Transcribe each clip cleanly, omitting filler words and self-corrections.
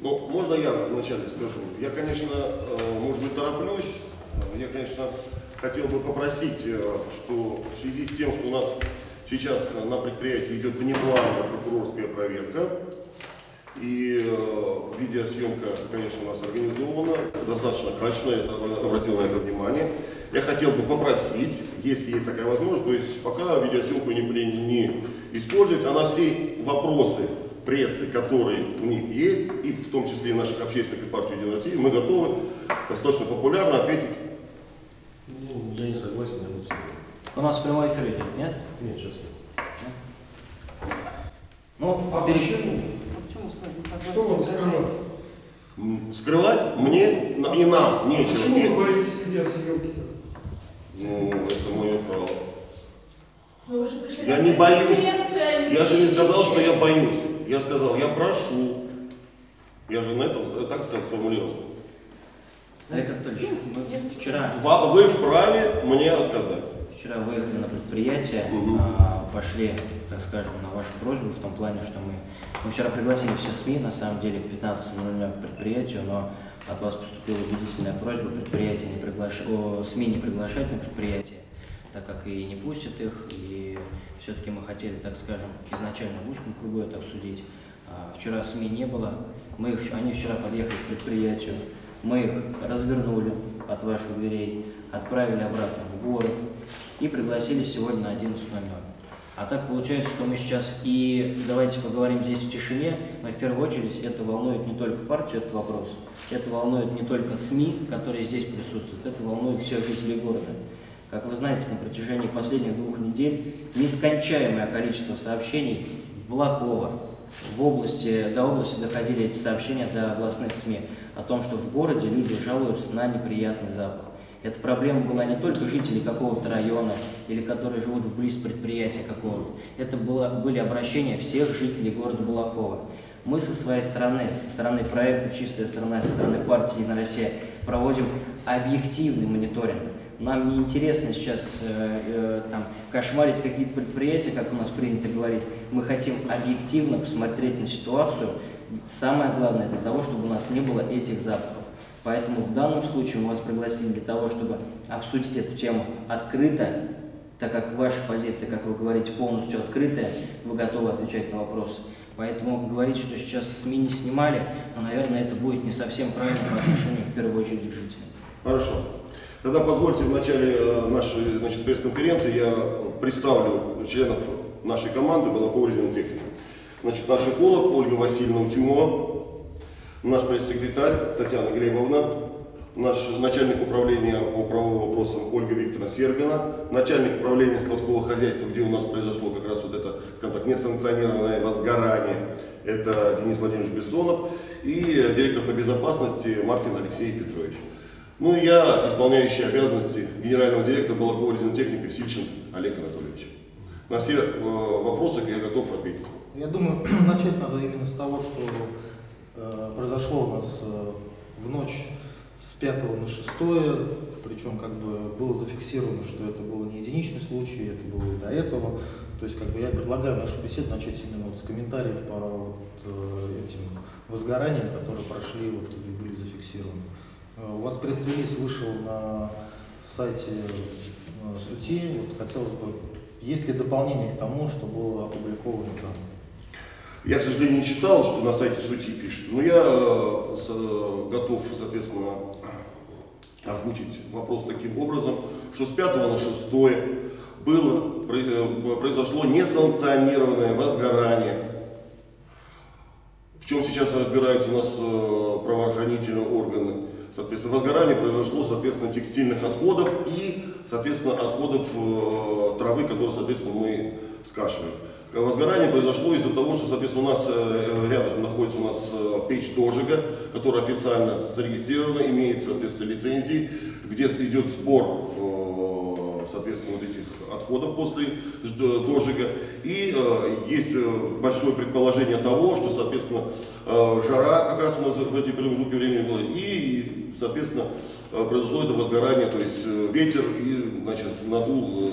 Ну, можно я вначале скажу? Я, конечно, может быть, тороплюсь. Я, конечно, хотел бы попросить, что в связи с тем, что у нас сейчас на предприятии идет внеплановая прокурорская проверка, и видеосъемка, конечно, у нас организована, достаточно качественно, я обратил на это внимание. Я хотел бы попросить, если есть такая возможность, то есть пока видеосъемку не использовать, а на все вопросы прессы, которые у них есть, и в том числе и наших общественных партий «Единая Россия», мы готовы достаточно популярно ответить. Ну, я не согласен, я буду. У нас прямой эфир идет, нет? Нет, сейчас нет. Ну, Почему? Что вам скрывать? Скрывать мне и нам нечего. Почему вы боитесь видеосъемки-то? Ну, это мое право. Я не боюсь. Я же не сказал, что я боюсь. Я сказал, я прошу. Я же на этом, так сказать, сформулировал. Олег Анатольевич, мы вчера Вы вправе мне отказать. выехали на предприятие, пошли, так скажем, на вашу просьбу в том плане, что мы вчера пригласили все СМИ, на самом деле, к 15:00 к предприятию, но от вас поступила убедительная просьба СМИ не приглашать на предприятие, так как и не пустят их, и все-таки мы хотели, так скажем, изначально в узком кругу это обсудить. Вчера СМИ не было, они вчера подъехали к предприятию, мы их развернули от ваших дверей, отправили обратно в город и пригласили сегодня на 11:00. А так получается, что мы сейчас и давайте поговорим здесь в тишине, но в первую очередь это волнует не только партию, этот вопрос, это волнует не только СМИ, которые здесь присутствуют, это волнует всех жителей города. Как вы знаете, на протяжении последних 2 недель нескончаемое количество сообщений в Балаково, до области доходили эти сообщения до областных СМИ о том, что в городе люди жалуются на неприятный запах. Эта проблема была не только жителей какого-то района или которые живут вблизь предприятия какого-то. Это были обращения всех жителей города Балаково. Мы со своей стороны, со стороны проекта «Чистая страна», со стороны партии «Единая Россия» проводим объективный мониторинг. Нам не интересно сейчас кошмарить какие-то предприятия, как у нас принято говорить. Мы хотим объективно посмотреть на ситуацию. Самое главное для того, чтобы у нас не было этих запахов. Поэтому в данном случае мы вас пригласили для того, чтобы обсудить эту тему открыто, так как ваша позиция, как вы говорите, полностью открытая, вы готовы отвечать на вопросы. Поэтому говорить, что сейчас СМИ не снимали, наверное, это будет не совсем правильно по отношению, в первую очередь, к жителям. Хорошо. Тогда позвольте в начале нашей пресс-конференции я представлю членов нашей команды Балакова Резинотехника. Наш эколог Ольга Васильевна Утимова, наш пресс-секретарь Татьяна Глебовна, наш начальник управления по правовым вопросам Ольга Викторовна Сербина, начальник управления складского хозяйства, где у нас произошло как раз вот это, скажем так, несанкционированное возгорание, это Денис Владимирович Бессонов, и директор по безопасности Маркин Алексей Петрович. Ну и я, исполняющий обязанности генерального директора Балакова Резинотехника Сильчин Олег Анатольевич. На все вопросы я готов ответить. Я думаю, начать надо именно с того, что произошло у нас в ночь с 5 на 6, причем было зафиксировано, что это был не единичный случай, это было и до этого. То есть я предлагаю нашу беседу начать именно с комментариев по этим возгораниям, которые прошли и были зафиксированы. У вас пресс-релиз вышел на сайте СУТИ. Хотелось бы, есть ли дополнение к тому, что было опубликовано там? Я, к сожалению, не читал, что на сайте СУТИ пишут, но я готов, соответственно, озвучить вопрос таким образом, что с 5 на 6 произошло несанкционированное возгорание. В чем сейчас разбираются у нас правоохранительные органы. Соответственно, возгорание произошло, соответственно, текстильных отходов и, соответственно, отходов травы, которые, соответственно, мы скашиваем. Возгорание произошло из-за того, что, соответственно, у нас рядом находится печь дожига, которая официально зарегистрирована, имеет, соответственно, лицензии, где идет сбор, соответственно, этих отходов после дожига. И есть большое предположение того, что, соответственно, жара как раз у нас в эти промежутки времени была, и, соответственно, произошло это возгорание, то есть ветер и, надул,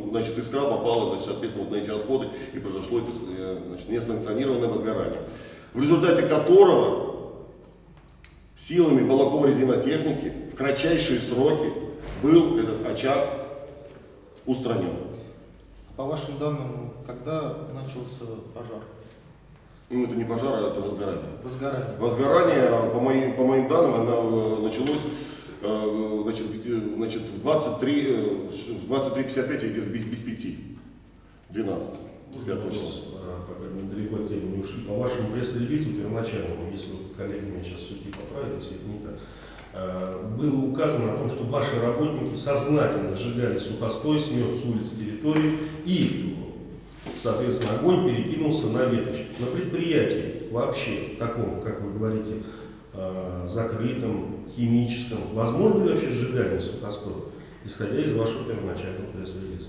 искра попала, соответственно, на эти отходы, и произошло это, несанкционированное возгорание. в результате которого силами Балаково-резинотехники в кратчайшие сроки был этот очаг устранен. По вашим данным, когда начался пожар? Ну, это не пожар, а это возгорание. Возгорание. Возгорание, по моим данным, оно началось значит, в 23:55 или где-то без 5. 12. С 5 числа. Пока мы далеко от темы не ушли. По вашему пресс-релизу первоначальному, если вот коллеги меня сейчас судьи поправят, если это не так, было указано о том, что ваши работники сознательно сжигали сухостой, смет с улиц территории и, соответственно, огонь перекинулся на веточь. На предприятии вообще таком, как вы говорите, закрытом, химическом, возможно ли вообще сжигание сухостоя, исходя из вашего первоначального пресс-релиза?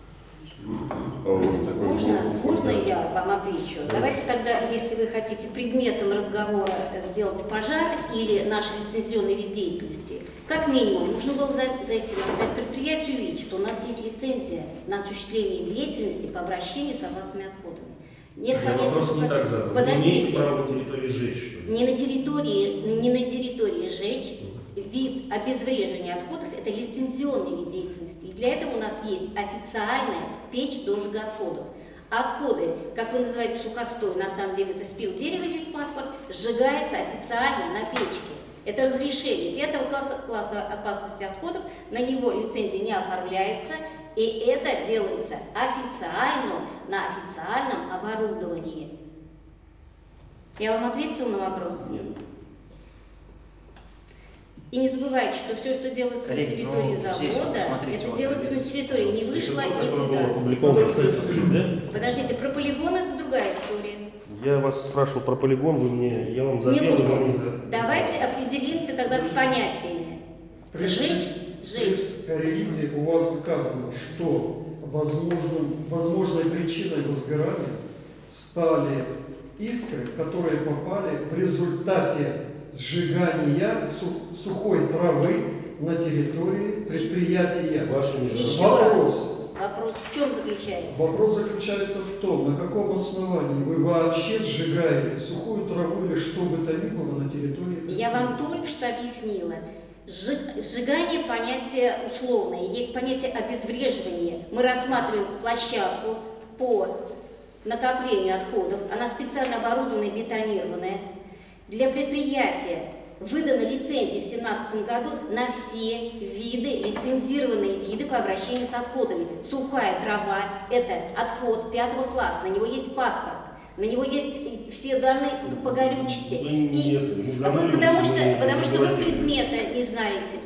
Можно я вам отвечу? Давайте тогда, если вы хотите предметом разговора сделать пожар или наш лицензионный вид деятельности, как минимум нужно было зайти на сайт предприятия и увидеть, что у нас есть лицензия на осуществление деятельности по обращению с опасными отходами. Нет понятия сухостоя. Подождите. Не на территории сжечь. Вид обезвреживания отходов – это лицензионный вид деятельности. И для этого у нас есть официальная печь дожига отходов. Отходы, как вы называете сухостой, на самом деле это спил дерева или паспорт, сжигается официально на печке. Это разрешение 5 класса опасности отходов, на него лицензия не оформляется, и это делается официально на официальном оборудовании. Я вам ответила на вопрос? Нет. И не забывайте, что все, что делается на территории завода, это делается на территории, не вышло никуда. Подождите, про полигон это другая история. Я вас спрашивал про полигон, я вам заметил. Давайте определимся тогда с понятиями. Жечь. Ревизии у вас сказано, что возможной причиной возгорания стали искры, которые попали в результате сжигания сухой травы на территории предприятия. Вопрос в чем заключается? Вопрос заключается в том, на каком основании вы вообще сжигаете сухую траву или что бы то ни было на территории. Я вам только что объяснила. Сжигание – понятие условное, есть понятие обезвреживания. Мы рассматриваем площадку по накоплению отходов, она специально оборудованная, бетонированная. Для предприятия выдана лицензия в 2017 году на все виды, лицензированные виды по обращению с отходами. Сухая трава – это отход 5 класса, на него есть паспорт. На него есть все данные по горючести. Потому что вы предмета не знаете.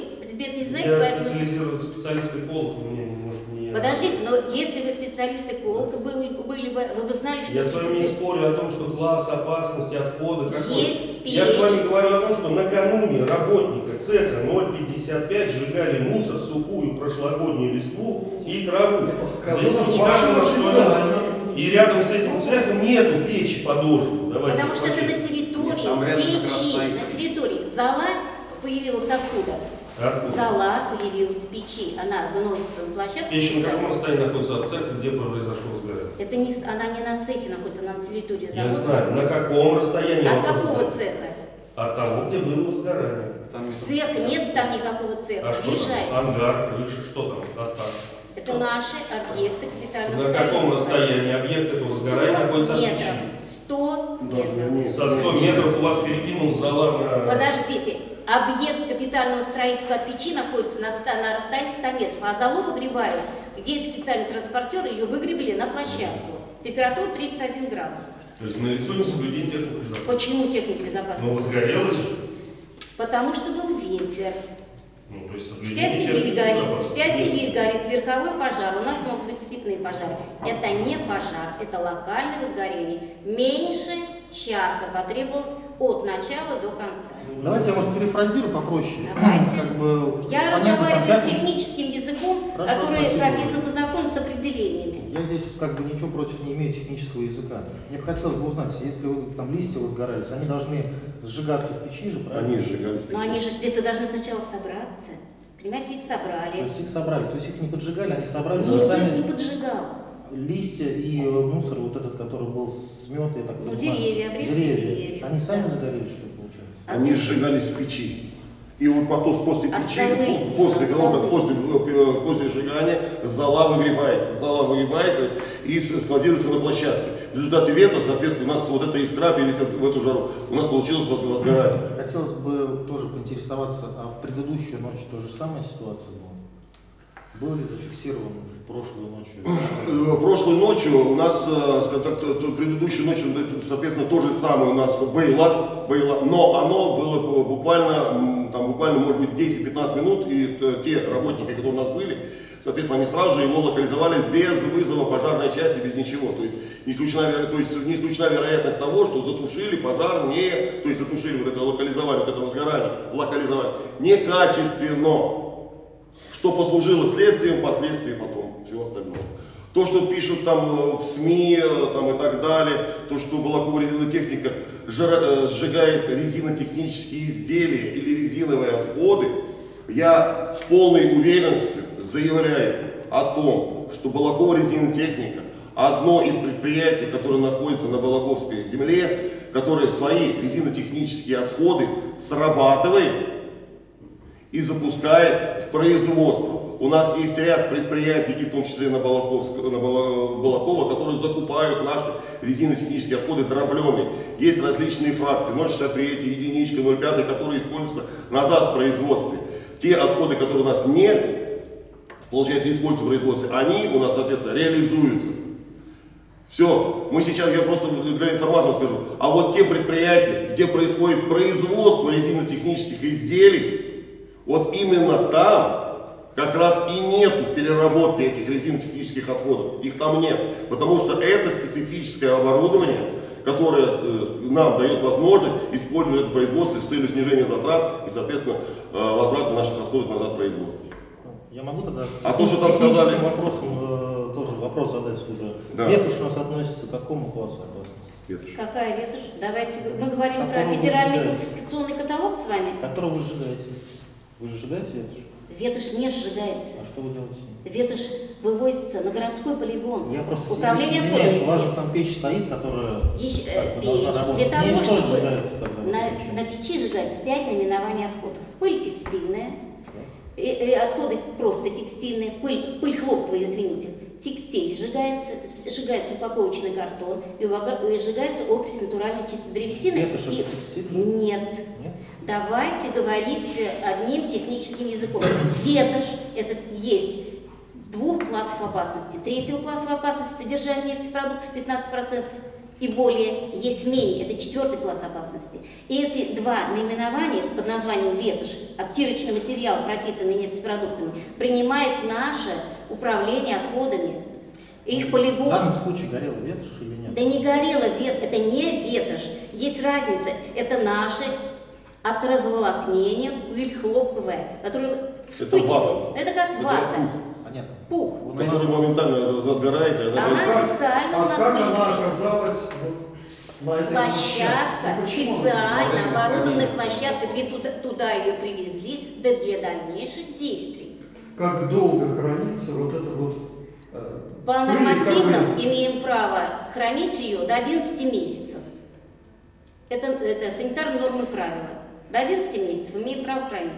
Специалист эколог, Подождите, но если вы специалист эколог, вы бы знали, что... Я с вами не спорю о том, что класс опасности отхода какой. Есть Я с вами говорю о том, что накануне работника цеха 0,55 сжигали мусор, сухую прошлогоднюю листву и траву. Это Здесь не сказано, что и рядом с этим цехом нету печи по дождю. Потому что это на территории печи, на территории. Зола появилась откуда? Зола появилась в печи, она выносится на площадку. Печь на каком расстоянии находится от цеха, где произошло возгорание? Она не на цехе находится, она на территории завода. Я знаю, на каком расстоянии? От какого цеха? От того, где было возгорание. Цеха, нет там никакого цеха. А что там? Ангар, крыша, что там осталось? Это наши объекты капитального строительства. На каком расстоянии объект этого возгорания находится от печи? 100 метров. Со 100 метров у вас перекинул зола на... Подождите. Объект капитального строительства от печи находится на расстоянии 100 метров, а золу выгребают. Есть специальный транспортер, ее выгребли на площадку. Температура 31 градус. То есть налицо несоблюдение техники безопасности. Почему техники безопасности? Но возгорелось же. Потому что был ветер. То есть вся Сибирь горит, верховой пожар, у нас могут быть степные пожары. Это не пожар, это локальное возгорение. Меньше часа потребовалось от начала до конца. Давайте я, может, перефразирую попроще. Давайте. Я разговариваю техническим языком, который прописан по закону с определениями. Я здесь ничего против не имею технического языка. Мне бы хотелось бы узнать, если там листья возгорались, они должны сжигаться в печи же, правильно? Они сжигались в печи. Но они же где-то должны сначала собраться. Понимаете, их собрали. То есть их собрали, то есть их не поджигали, они собрались. Никто их не поджигал. листья и мусор, вот этот, который был смет, я так Ну, понимаю, деревья, обрезки деревьев. они сами загорелись, что ли, получается? Они сжигались в печи. И вот потом после печи, Отцовые. после сжигания зола выгребается и складируется на площадке. В результате ветра, соответственно, у нас вот эта искра перелетит в эту жару. У нас получилось возгорание. Хотелось бы тоже поинтересоваться, а в предыдущую ночь то же самая ситуация была? Был ли зафиксирован прошлой ночью? Прошлой ночью у нас, скажем так, предыдущую ночь, соответственно, то же самое у нас было, но оно было буквально, может быть, 10-15 минут, и те работники, которые у нас были, соответственно, они сразу же его локализовали без вызова пожарной части, без ничего. То есть не исключена вероятность того, что затушили пожар, затушили вот это, локализовали вот это возгорание, некачественно. Что послужило следствием, последствием потом, всего остального. То, что пишут там в СМИ там, и так далее, то, что Балакова резинотехника сжигает резинотехнические изделия или резиновые отходы, я с полной уверенностью заявляю о том, что Балакова резинотехника одно из предприятий, которое находится на Балаковской земле, которое свои резинотехнические отходы срабатывает и запускает в производство. У нас есть ряд предприятий, и в том числе на Балаково, которые закупают наши резинотехнические отходы дробленые. Есть различные фракции, 0,63, единичка, 0,5, которые используются назад в производстве. Те отходы, которые у нас не, получается, используются в производстве, они у нас, соответственно, реализуются. Все, мы сейчас, я просто для информации скажу, а вот те предприятия, где происходит производство резинотехнических изделий, вот именно там как раз и нету переработки этих резинотехнических отходов. Их там нет. Потому что это специфическое оборудование, которое нам дает возможность использовать это в производстве с целью снижения затрат и, соответственно, возврата наших отходов назад в производство. Я могу тогда то, что там сказали, тоже вопрос задать уже. Да. Ветошь у нас относится к какому классу опасности? Какая ветошь? Давайте, мы говорим про Которую вы федеральный сжигаете. классификационный каталог с вами. Которую вы сжигаете? Вы же сжигаете ветошь? Ветошь не сжигается. А что вы делаете с ней? Ветошь вывозится на городской полигон. Я просто Управление извиняюсь, отходами. у вас же там печь стоит, которая Печь, должна работать. для того, Мне что чтобы сжигается тогда? на печи сжигается 5 наименований отходов. Пыль текстильная, отходы просто текстильные, пыль хлопковая, извините. Текстиль сжигается упаковочный картон и сжигается окись натуральной чистой древесины. Ветошь это текстиль? Нет. Нет? Давайте говорить одним техническим языком. Ветошь это есть двух классов опасности. Третьего класса опасности содержание нефтепродуктов 15% и более, есть менее, это 4-й класс опасности. И эти два наименования под названием ветошь, обтирочный материал, пропитанный нефтепродуктами, принимает наше управление отходами. Их полигон. В данном случае горела ветошь или нет? Да не горела ветошь, это не ветошь. Есть разница, это наши от разволокнения пыль хлопковая, которая вспыхивает. вата. Это как вата. Понятно. Пух. Вот у который нас- моментально разгорается. Она официально у нас как в она полиции. оказалась на этой Площадка, Ну, почему? специально оборудованная площадка, где туда ее привезли для дальнейших действий. Как долго хранится вот это вот По пыль, нормативным как бы, имеем право хранить ее до 11 месяцев. Это санитарные нормы правила. До 11 месяцев имеем право хранить.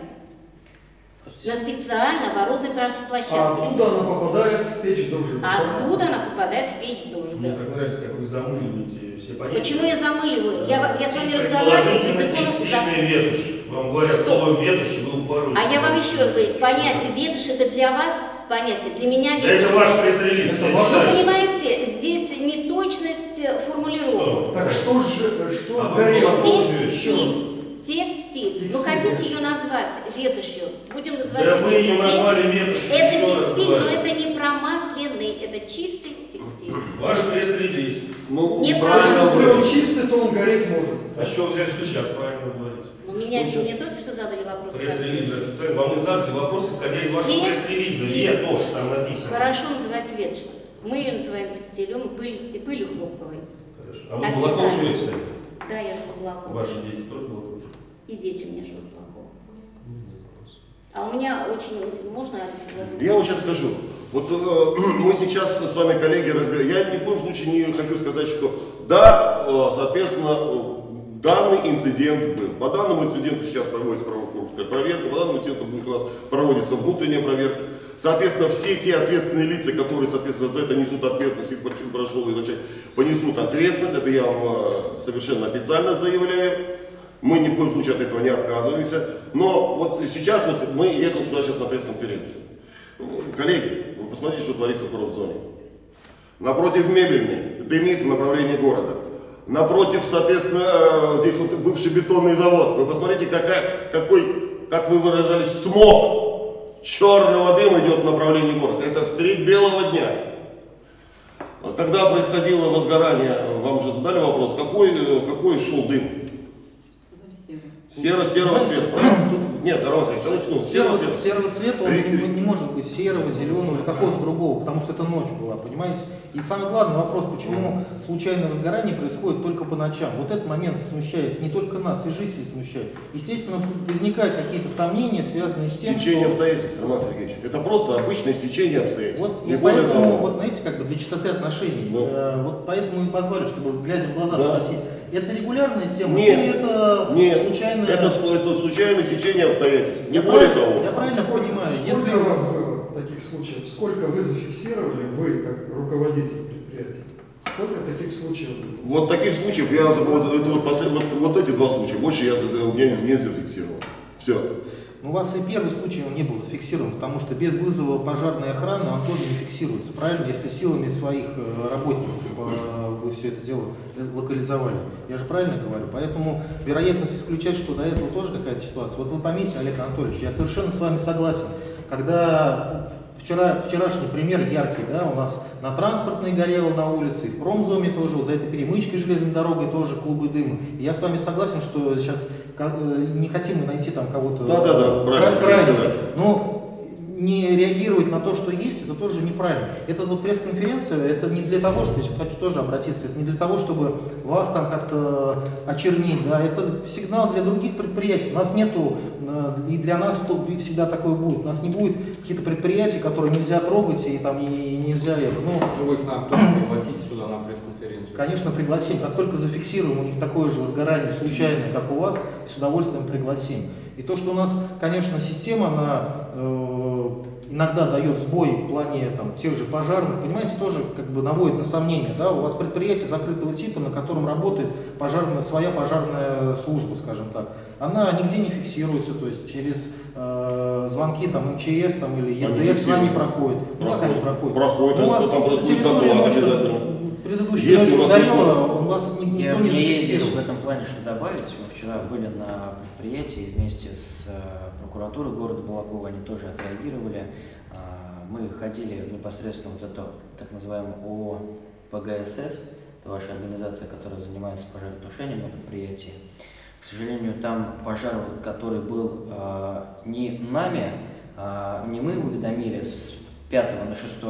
На специально оборудованной площадке. а оттуда она попадает в печь дожига. А оттуда она попадает в печь Мне дожига. так нравится, как вы замыливаете все понятия. Почему я замыливаю? Я с вами разговариваю, и Предположительно, законов текстильные ветошь. Вам говорят слово ветошь, и вы упоролись. А я вам еще раз говорю, понятие ветошь это для вас понятие, для меня Да это ветошь. ваш пресс-релиз. Это я ваш- Вы читаю. понимаете, здесь неточность формулировок. Так что же, что А вы горело? Балаково Еще раз. Текстиль. Вы Текстиль. хотите ее назвать ветошью? Будем называть Да мы ее назвали ветошью. Это еще раз текстиль, но говорю. это не промасленный, это чистый текстиль. Ваш пресс-релиз. Ну, Не правильно Если говорите. он чистый, то он гореть может. А что вы взяли, что сейчас правильно говорите? Мне только что задали вопрос. Пресс-релиз официально. Вам и задали вопрос, исходя из вашего Текстиль. пресс-релиза. Ветошь там написано. Хорошо называть ветошью. Мы ее называем текстилем и пылью хлопковой. Хорошо. А вы Официально. в Балаково живете, кстати? Да, я живу в Балаково. Ваши дети тоже в Балаково? И дети у меня живут в Балаково. А у меня очень, можно... Я вам сейчас скажу, Вот мы сейчас с вами, коллеги, разбираем. Я ни в коем случае не хочу сказать, что да, соответственно, данный инцидент был. По данному инциденту сейчас проводится правоохранительная проверка, по данному инциденту будет у нас проводится внутренняя проверка. Соответственно, все те ответственные лица, которые, соответственно, за это несут ответственность, и прошел изначально, понесут ответственность, это я вам совершенно официально заявляю. Мы ни в коем случае от этого не отказываемся. Но вот сейчас вот мы ехали сюда сейчас на пресс-конференцию. Коллеги, вы посмотрите, что творится в промзоне. Напротив мебельной дымит в направлении города. Напротив, соответственно, здесь вот бывший бетонный завод. Вы посмотрите, какой, как вы выражались, смог черного дыма идет в направлении города. Это в средь белого дня. Когда происходило возгорание, вам же задали вопрос, какой шел дым? Серого цвета, правильно? Нет, Роман Александрович, серого цвета он не может быть серого, зеленого или какого-то другого, потому что это ночь была, понимаете? И самый главный вопрос, почему случайное возгорание происходит только по ночам. Вот этот момент смущает не только нас, и жителей смущает. Естественно, возникают какие-то сомнения, связанные с тем, стечение обстоятельств, Роман Сергеевич. Это просто обычное стечение обстоятельств. Вот, и поэтому, вот знаете, как бы для чистоты отношений, вот поэтому и позвали, чтобы, глядя в глаза, спросить, это регулярная тема или это случайное? Это случайное стечение обстоятельств, не более того. Я правильно понимаю, Сколько у вас было таких случаев? Сколько вы зафиксировали, вы как руководитель предприятия? Сколько таких случаев было? Вот таких случаев, вот эти два случая, больше у меня не зафиксировал. Все. У вас и первый случай он не был зафиксирован, потому что без вызова пожарной охраны он тоже не фиксируется, правильно? Если силами своих работников вы все это дело локализовали. Я же правильно говорю? Поэтому вероятность исключать, что до этого тоже какая-то ситуация. Вот вы поймите, Олег Анатольевич, я совершенно с вами согласен. Когда вчерашний пример яркий, да, у нас на Транспортной горело на улице, и в Промзоме тоже, вот за этой перемычкой железной дорогой тоже клубы дыма. И я с вами согласен, что сейчас не хотим мы найти там кого-то крайнего, но не реагировать на то, что есть, это тоже неправильно. Это вот пресс-конференция, это не для того, чтобы, хочу тоже обратиться, это не для того, чтобы вас там как-то очернить, да, это сигнал для других предприятий. У нас нету, и для нас всегда такое будет. У нас не будет каких-то предприятий, которые нельзя трогать и там и нельзя. Вы их нам тоже пригласите сюда на пресс-конференцию? Конечно, пригласим. Как только зафиксируем у них такое же возгорание случайное, как у вас, с удовольствием пригласим. И то, что у нас, конечно, система, она иногда дает сбой в плане там, тех же пожарных, понимаете, тоже как бы наводит на сомнение. Да? У вас предприятие закрытого типа, на котором работает своя пожарная служба, скажем так. Она нигде не фиксируется, то есть через звонки там, МЧС там, или ЕДС она не проходит. Проходит, у вас там просто будет доклад обязательно. Предыдущий ночь ударило, у вас никто не зафиксировал. Мне есть в этом плане что добавить. Мы вчера были на предприятии вместе с прокуратурой города Балакова, они тоже отреагировали. Мы ходили непосредственно вот это так называемое ООО ПГСС, это ваша организация, которая занимается пожаротушением на предприятии. К сожалению, там пожар, который был не нами, не мы уведомили с 5 на 6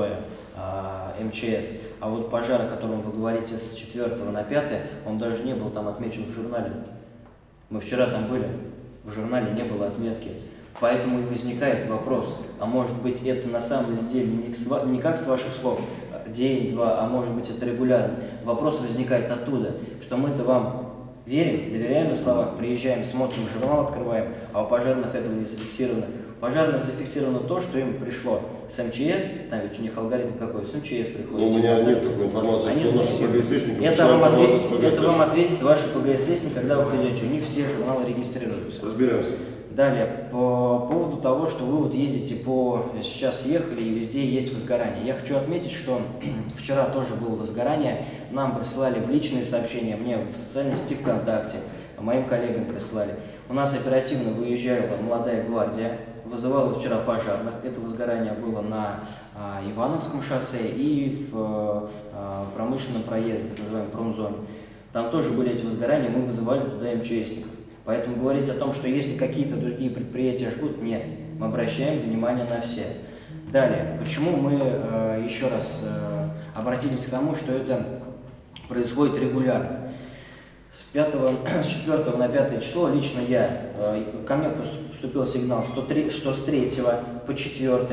МЧС, а вот пожар, о котором вы говорите с 4 на 5, он даже не был там отмечен в журнале. Мы вчера там были, в журнале не было отметки. Поэтому и возникает вопрос, а может быть это на самом деле не как с ваших слов, день-два, а может быть это регулярно. Вопрос возникает оттуда, что мы-то вам верим, доверяем на словах, приезжаем, смотрим, журнал открываем, а у пожарных этого не зафиксировано. У пожарных зафиксировано то, что им пришло с МЧС, там ведь у них алгоритм какой, с МЧС приходит. У меня нет такой информации, что наши ПГССники... Это вам ответит ваши ПГССники, когда вы придете, у них все журналы регистрируются. Разберемся. Далее, по поводу того, что вы вот ездите сейчас ехали и везде есть возгорание. Я хочу отметить, что вчера тоже было возгорание, нам присылали в личные сообщения, мне в социальной сети ВКонтакте, моим коллегам прислали. У нас оперативно выезжала молодая гвардия, вызывала вчера пожарных. Это возгорание было на Ивановском шоссе и в промышленном проезде, так называемом Промзоне. Там тоже были эти возгорания, мы вызывали туда МЧСников. Поэтому говорить о том, что если какие-то другие предприятия жгут, нет. Мы обращаем внимание на все. Далее, почему мы еще раз обратились к тому, что это происходит регулярно. С 4 на 5 число лично ко мне поступил сигнал, что с 3 по 4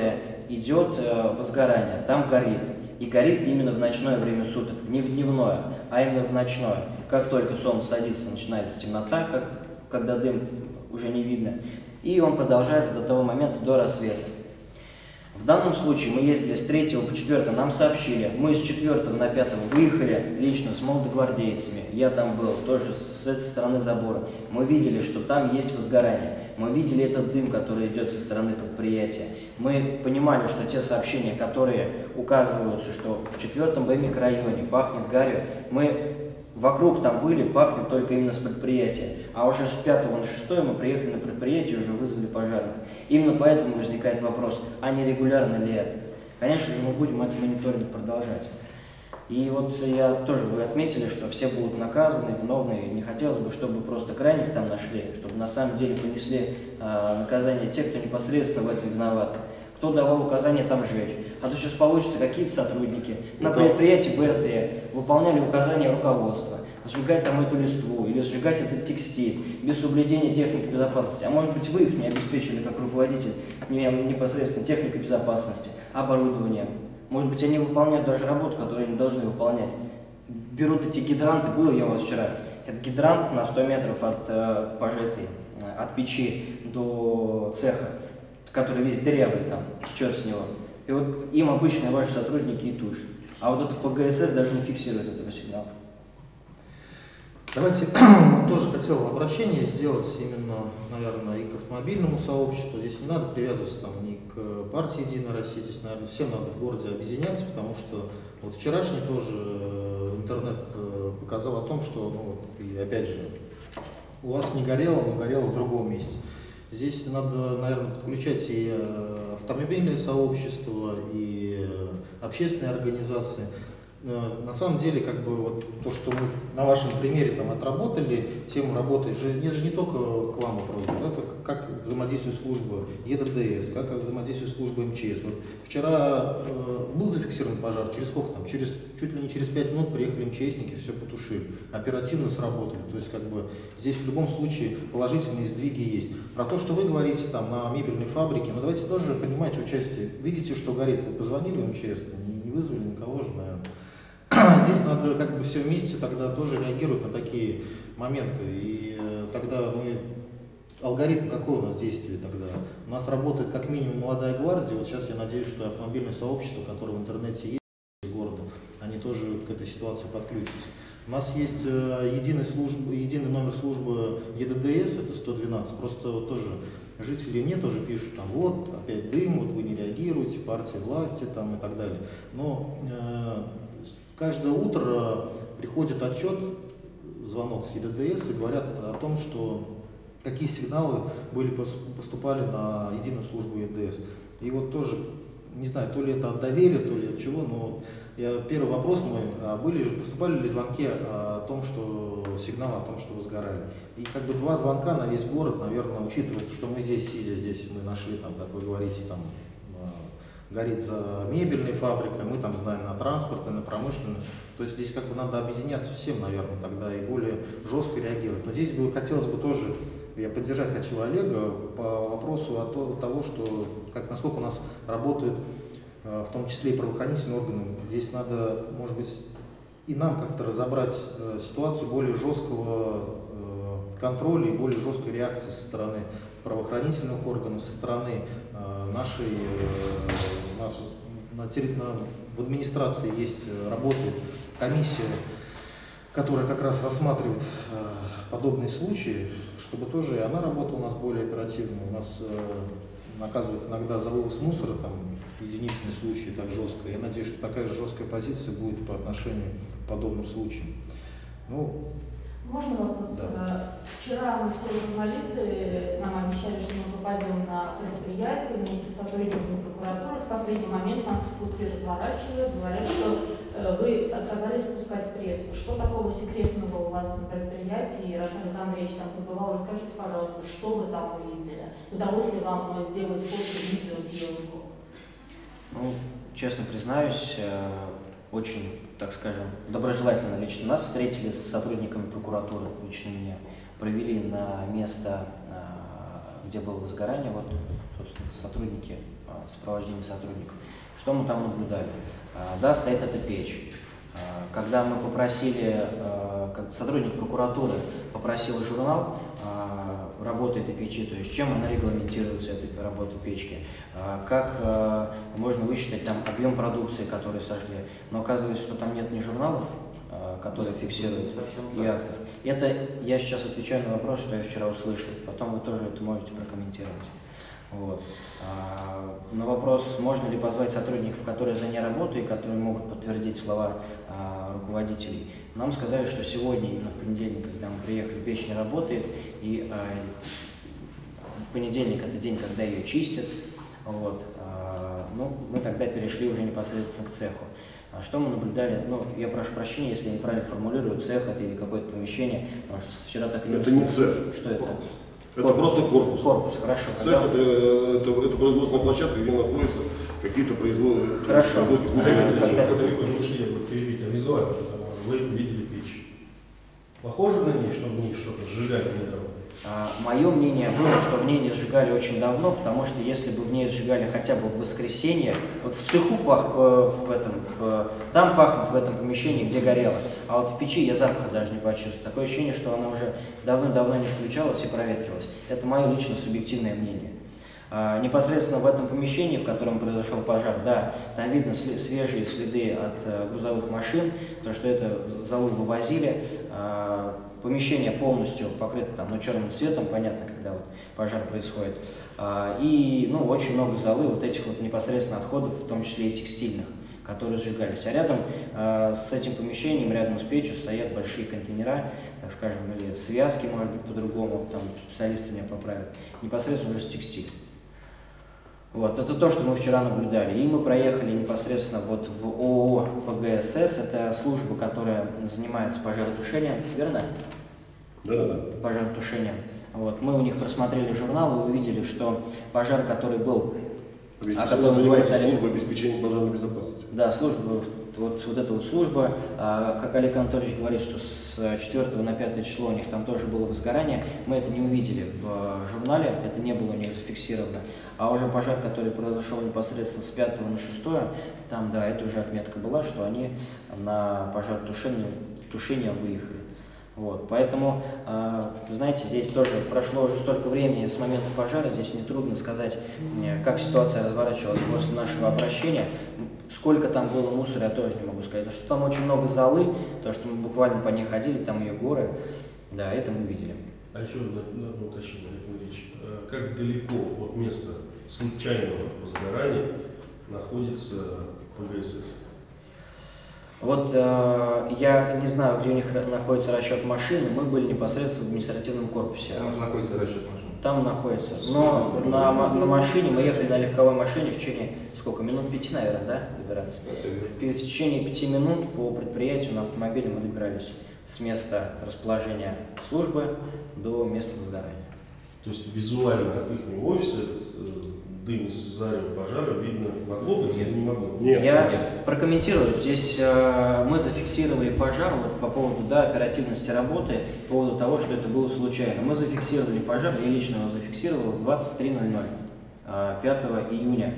идет возгорание, там горит. И горит именно в ночное время суток, не в дневное, а именно в ночное. Как только солнце садится, начинается темнота, когда дым уже не видно, и он продолжается до того момента, до рассвета. В данном случае мы ездили с 3 по 4, нам сообщили, мы с 4 на 5 выехали лично с молодогвардейцами, я там был, тоже с этой стороны забора. Мы видели, что там есть возгорание, мы видели этот дым, который идет со стороны предприятия. Мы понимали, что те сообщения, которые указываются, что в 4 микрорайоне пахнет гарью, мы вокруг там были, пахнет только именно с предприятия. А уже с 5 на 6 мы приехали на предприятие и уже вызвали пожарных. Именно поэтому возникает вопрос, а не регулярно ли это? Конечно же, мы будем этот мониторинг продолжать. И вот я тоже, вы отметили, что все будут наказаны, виновные. Не хотелось бы, чтобы просто крайних там нашли, чтобы на самом деле понесли наказание те, кто непосредственно в этом виноват. Кто давал указания там сжечь. А то сейчас получится, какие-то сотрудники на предприятии БРТ выполняли указания руководства. Сжигать там эту листву или сжигать этот текстиль без соблюдения техники безопасности. А может быть, вы их не обеспечили как руководитель непосредственно техникой безопасности, оборудованием. Может быть, они выполняют даже работу, которую они должны выполнять. Берут эти гидранты, был я у вас вчера, это гидрант на 100 метров от печи до цеха, который весь дырявый там, течет с него. И вот им обычные ваши сотрудники и тушат. А вот этот ПГСС даже не фиксирует этого сигнала. Давайте тоже хотел обращение сделать именно, наверное, и к автомобильному сообществу. Здесь не надо привязываться там ни к партии «Единая Россия», здесь, наверное, всем надо в городе объединяться, потому что вот вчерашний тоже интернет показал о том, что, ну, вот, и опять же, у вас не горело, но горело в другом месте. Здесь надо, наверное, подключать и автомобильное сообщество, и общественные организации. На самом деле, как бы вот то, что мы на вашем примере там отработали, тему работы, это же не только к вам вопрос, это как взаимодействует служба ЕДДС, как взаимодействует служба МЧС. Вот вчера был зафиксирован пожар, через сколько там, чуть ли не через 5 минут приехали МЧСники, все потушили, оперативно сработали. То есть как бы здесь в любом случае положительные сдвиги есть. Про то, что вы говорите там на мебельной фабрике, ну давайте тоже принимайте участие. Видите, что горит, вы позвонили в МЧС, не вызвали никого же, наверное. Здесь надо как бы все вместе тогда тоже реагировать на такие моменты. И тогда мы... Алгоритм какой у нас действие тогда? У нас работает как минимум молодая гвардия. Вот сейчас я надеюсь, что автомобильное сообщество, которое в интернете есть в городе, они тоже к этой ситуации подключатся. У нас есть единый номер службы ЕДДС, это 112. Просто вот тоже жители мне тоже пишут, там вот опять дым, вот вы не реагируете, партия власти там и так далее. Но каждое утро приходит отчет, звонок с ЕДДС и говорят о том, что какие сигналы поступали на единую службу ЕДДС. И вот тоже, не знаю, то ли это от доверия, то ли от чего, но первый вопрос мой, поступали ли звонки о том, что сигналы о том, что вы сгорали. И как бы 2 звонка на весь город, наверное, учитывая, что мы здесь, сидя здесь, мы нашли, там, как вы говорите, там, горит за мебельной фабрикой, мы там знаем на транспортной, на промышленной. То есть здесь как бы надо объединяться всем, наверное, тогда и более жестко реагировать. Но здесь бы хотелось бы тоже, я поддержать хочу Олега по вопросу того, что насколько у нас работают в том числе и правоохранительные органы. Здесь надо, может быть, и нам как-то разобрать ситуацию более жесткого контроля и более жесткой реакции со стороны правоохранительных органов, со стороны в администрации есть, работает комиссия, которая как раз рассматривает подобные случаи, чтобы тоже и она работала у нас более оперативно. У нас наказывают иногда за вывоз мусора, там единичные случаи так жестко. Я надеюсь, что такая же жесткая позиция будет по отношению к подобным случаям. Ну, можно вопрос? Да. Вчера мы все журналисты нам обещали, что мы попадем на предприятие вместе с сотрудниками прокуратуры. В последний момент нас в пути разворачивают, говорят, что вы отказались пускать прессу. Что такого секретного у вас на предприятии? Раз Олег Андреевич там побывал, расскажите, пожалуйста, что вы там увидели? Удалось ли вам сделать фото, видеосъемку? Ну, честно признаюсь, очень, так скажем, доброжелательно лично нас встретили с сотрудниками прокуратуры, лично меня, провели на место, где было возгорание, вот, собственно, сотрудники сопровождения сотрудников. Что мы там наблюдали? Да, стоит эта печь. Когда мы попросили, как сотрудник прокуратуры попросил журнал работы этой печи, то есть чем она регламентируется, эта работа печки, как можно высчитать там объем продукции, который сожгли, но оказывается, что там нет ни журналов, которые фиксируют, и актов. Это я сейчас отвечаю на вопрос, что я вчера услышал, потом вы тоже это можете прокомментировать. Вот. На вопрос, можно ли позвать сотрудников, которые за ней работают и которые могут подтвердить слова руководителей, нам сказали, что сегодня, именно в понедельник, когда мы приехали, печь не работает, и понедельник – это день, когда ее чистят. Вот. Ну, мы тогда перешли уже непосредственно к цеху. Что мы наблюдали? Ну, я прошу прощения, если я неправильно формулирую, цех это или какое-то помещение, потому что вчера так и не... Это не цех. Что это? Это просто корпус. Корпус, хорошо. Цех это производственная площадка, где находятся какие-то производства. Хорошо. Как далеко не ушли, я бы перебить, а визуально, вы видели печь. Похоже на ней, что в ней что-то сжигали недавно? Мое мнение было, что в ней не сжигали очень давно, потому что если бы в ней сжигали хотя бы в воскресенье, вот в цеху там пахнет в этом помещении, где горело, а вот в печи я запаха даже не почувствовал. Такое ощущение, что она уже давным-давно не включалась и проветривалась. Это мое лично субъективное мнение. Непосредственно в этом помещении, в котором произошел пожар, да, там видно свежие следы от грузовых машин, то, что это золу вывозили. Помещение полностью покрыто там, черным цветом, понятно, когда вот пожар происходит. И очень много золы, вот этих вот непосредственно отходов, в том числе и текстильных, которые сжигались. А рядом с этим помещением, рядом с печью стоят большие контейнера, так скажем, или связки, может быть, по-другому, там специалисты меня поправят, непосредственно уже с текстилем. Вот, это то, что мы вчера наблюдали. И мы проехали непосредственно вот в ООО ПГСС, это служба, которая занимается пожаротушением, верно? Да. Пожаротушением. Вот, мы у них просмотрели журнал и увидели, что пожар, который был... Занимается служба обеспечения пожарной безопасности. Да, служба, вот эта вот служба, как Олег Анатольевич говорит, что с 4 на 5 число у них там тоже было возгорание, мы это не увидели в журнале, это не было у них зафиксировано. А уже пожар, который произошел непосредственно с 5 на 6, там, да, это уже отметка была, что они на пожаротушение выехали. Вот, поэтому, знаете, здесь тоже прошло уже столько времени с момента пожара, здесь мне трудно сказать, как ситуация разворачивалась после нашего обращения. Сколько там было мусора, я тоже не могу сказать. Что там очень много золы, то, что мы буквально по ней ходили, там ее горы, да, это мы видели. А еще одно уточнение, Олег Ильич. Как далеко от места случайного возгорания находится ПГСС? Вот я не знаю, где у них находится расчет машины, мы были непосредственно в административном корпусе. Там же находится расчет машины. Там находится. Но на машине, мы ехали на легковой машине в течение, сколько, минут 5, наверное, да, добираться? В течение 5 минут по предприятию на автомобиле мы добирались с места расположения службы до места возгорания. То есть визуально от их офиса дым из зарева пожара видно могло быть или не могло? Нет. Я прокомментирую. Здесь мы зафиксировали пожар вот, по поводу оперативности работы, по поводу того, что это было случайно. Мы зафиксировали пожар, я лично его зафиксировал в 23:00, 5 июня.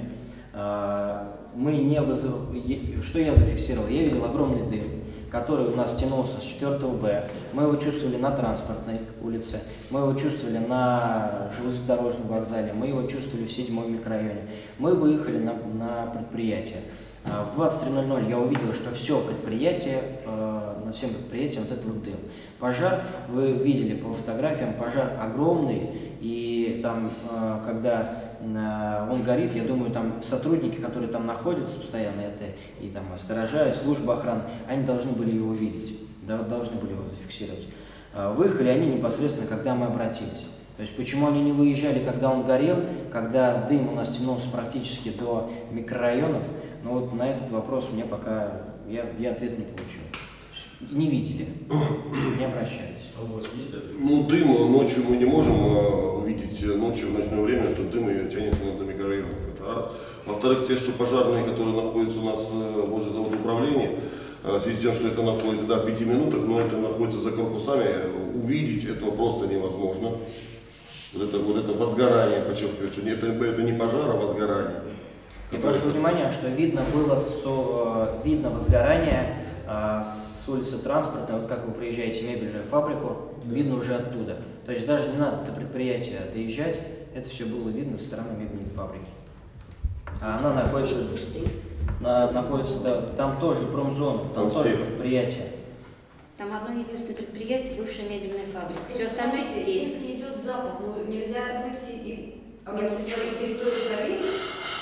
Мы не Что я зафиксировал? Я видел огромный дым, который у нас тянулся с 4Б. Мы его чувствовали на Транспортной улице, мы его чувствовали на железнодорожном вокзале, мы его чувствовали в 7-м микрорайоне. Мы выехали на предприятие. В 23:00 я увидел, что все предприятие, над всем предприятием вот это вот дым. Пожар, вы видели по фотографиям, пожар огромный, и там, когда он горит, я думаю, там сотрудники, которые там находятся постоянно, это и там сторожа, и служба охраны, они должны были его видеть, должны были его зафиксировать. Выехали они непосредственно, когда мы обратились. То есть почему они не выезжали, когда он горел, когда дым у нас тянулся практически до микрорайонов, но вот на этот вопрос мне пока, я ответ не получил. Не видели, не обращались. А у вас есть ответ? Ну, дым ночью мы не можем увидеть, ночью в ночное время, что дым тянется у нас до микрорайонов. Это раз. Во-вторых, те, что пожарные, которые находятся у нас возле завода управления, в связи с тем, что это находится, да, в 5 минутах, но это находится за корпусами, увидеть этого просто невозможно. Вот это возгорание, подчеркиваю, что это не пожар, а возгорание. Я прошу внимания, что видно было видно возгорание с улицы Транспортной, вот как вы приезжаете в мебельную фабрику, видно уже оттуда. То есть даже не надо до предприятия доезжать, это все было видно со стороны мебельной фабрики. А она находится, да, там тоже промзона, там тоже предприятие. Там одно единственное предприятие, бывшая мебельная фабрика. Все остальное степь. Если идет запах, ну нельзя выйти и обойти свою территорию проверить.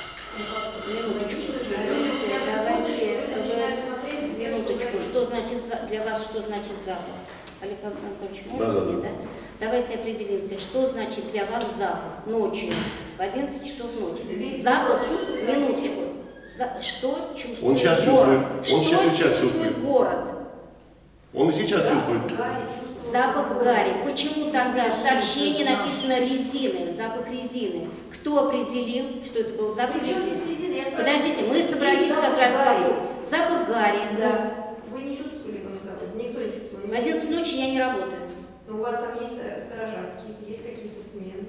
Минуточку, что значит для вас, что значит запах? Олег Анатольевич, можно мне, да? Давайте определимся, что значит для вас запах ночью, в 11 часов ночи. Запах, минуточку, что чувствует Он сейчас город? чувствует, он сейчас чувствует город? Он и сейчас чувствует. Запах гари. Почему тогда в сообщении написано резины, запах резины? Кто определил, что это был запах резины? Подождите, мы собрались как раз по запах гари. Да. Вы не чувствовали его запах? Никто не чувствовал? В 11 ночи я не работаю. Но у вас там есть сторожа какие-то, есть какие-то смены?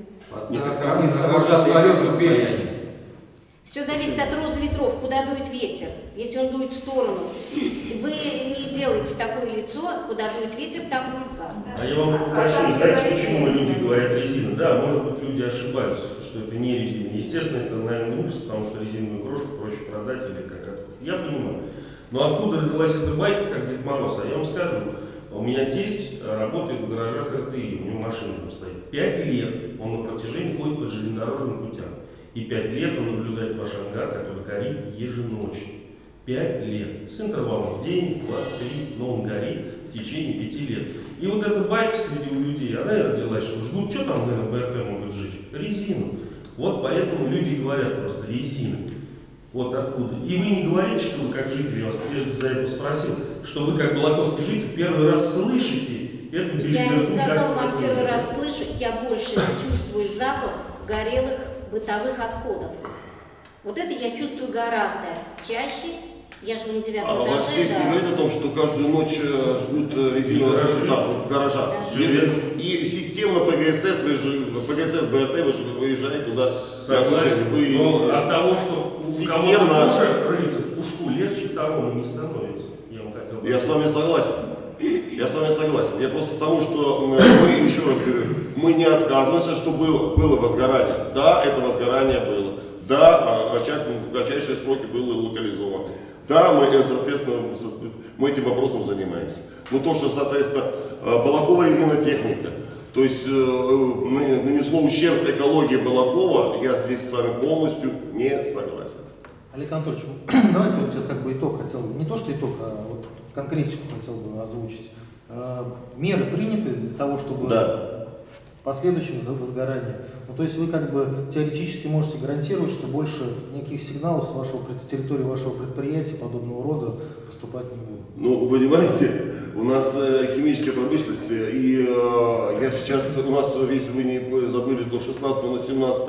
Все зависит от розы ветров, куда дует ветер. Если он дует в сторону, вы не делаете такое лицо, куда дует ветер, там будет запах. А я вам попрошу, знаете, почему люди говорят резина? Да, может быть, люди ошибаются, что это не резина. Естественно, это, наверное, глупость, потому что резиновую крошку проще продать или как-то. Я понимаю. Но откуда родилась эта байка, как Дед Мороз? А я вам скажу, у меня тесть работает в гаражах РТИ, у него машина там стоит. 5 лет он на протяжении ходит по железнодорожным путям. И 5 лет он наблюдает ваш ангар, который горит еженочно. 5 лет. С интервалом в день, 2, 3, но он горит в течение 5 лет. И вот эта байка среди людей, она и родилась, что жгут, что там, наверное, БРТ могут сжечь? Резину. Вот поэтому люди говорят просто резина. Вот откуда. И вы не говорите, что вы как житель, я вас прежде за это спросил, что вы как балаковский житель первый раз слышите эту Я не сказал вам первый раз слышу, я больше чувствую запах горелых бытовых отходов. Вот это я чувствую гораздо чаще. Я же на 9 этаже. А ваш здесь не говорит о том, что каждую ночь жгут резиновые в гаражах. Да. И системно ПГСС, ПГСС БРТ выезжает туда. Согласен. Но от того, что у кого-то уже рыться в пушку легче, второму не становится. Я с вами согласен. Я с вами согласен. Я просто к тому, что мы, еще раз говорю, мы не отказываемся, что было возгорание. Да, это возгорание было. Да, в кратчайшие сроки было локализовано. Да, мы, соответственно, мы этим вопросом занимаемся. Но то, что, соответственно, Балакова резиновая техника, то есть нанесло ущерб экологии Балакова, я здесь с вами полностью не согласен. Олег Анатольевич, давайте вот сейчас как бы итог хотел бы, не то что итог, а вот конкретику хотел бы озвучить. Меры приняты для того, чтобы в последующем возгорание. Ну, то есть вы как бы теоретически можете гарантировать, что больше никаких сигналов с территории вашего предприятия подобного рода поступать не будет. Ну, вы понимаете, у нас химическая промышленность, и я сейчас, у нас, если вы не забыли, то 16 на 17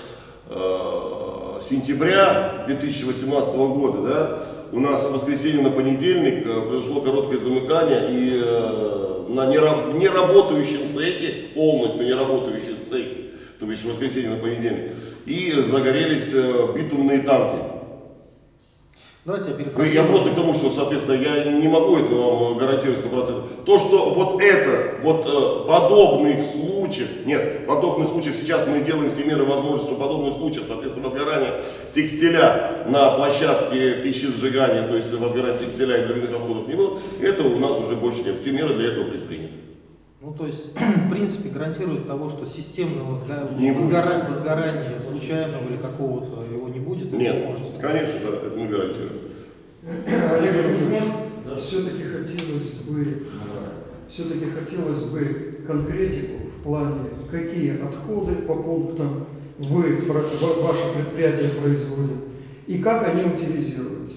сентября 2018 года, да, у нас с воскресенья на понедельник произошло короткое замыкание, и на неработающем цехе, полностью неработающем цехе, то есть в воскресенье на понедельник, и загорелись битумные танки. Давайте я перефразирую. Я просто к тому, что, соответственно, я не могу это вам гарантировать 100%. То, что вот это, вот подобных случаев, нет, подобных случаев сейчас мы делаем все меры возможности, что подобных случаев, соответственно, возгорание текстиля на площадке пищесжигания, то есть возгорание текстиля и дровяных отходов не было, это у нас уже больше нет. Все меры для этого предприняты. Ну, то есть, в принципе, гарантирует того, что системного возгорания случайного или какого-то его не будет? Нет, конечно, да, это не гарантирует. Олег Ильич, все-таки хотелось бы конкретику в плане, какие отходы по пунктам ваше предприятие производит и как они утилизируются.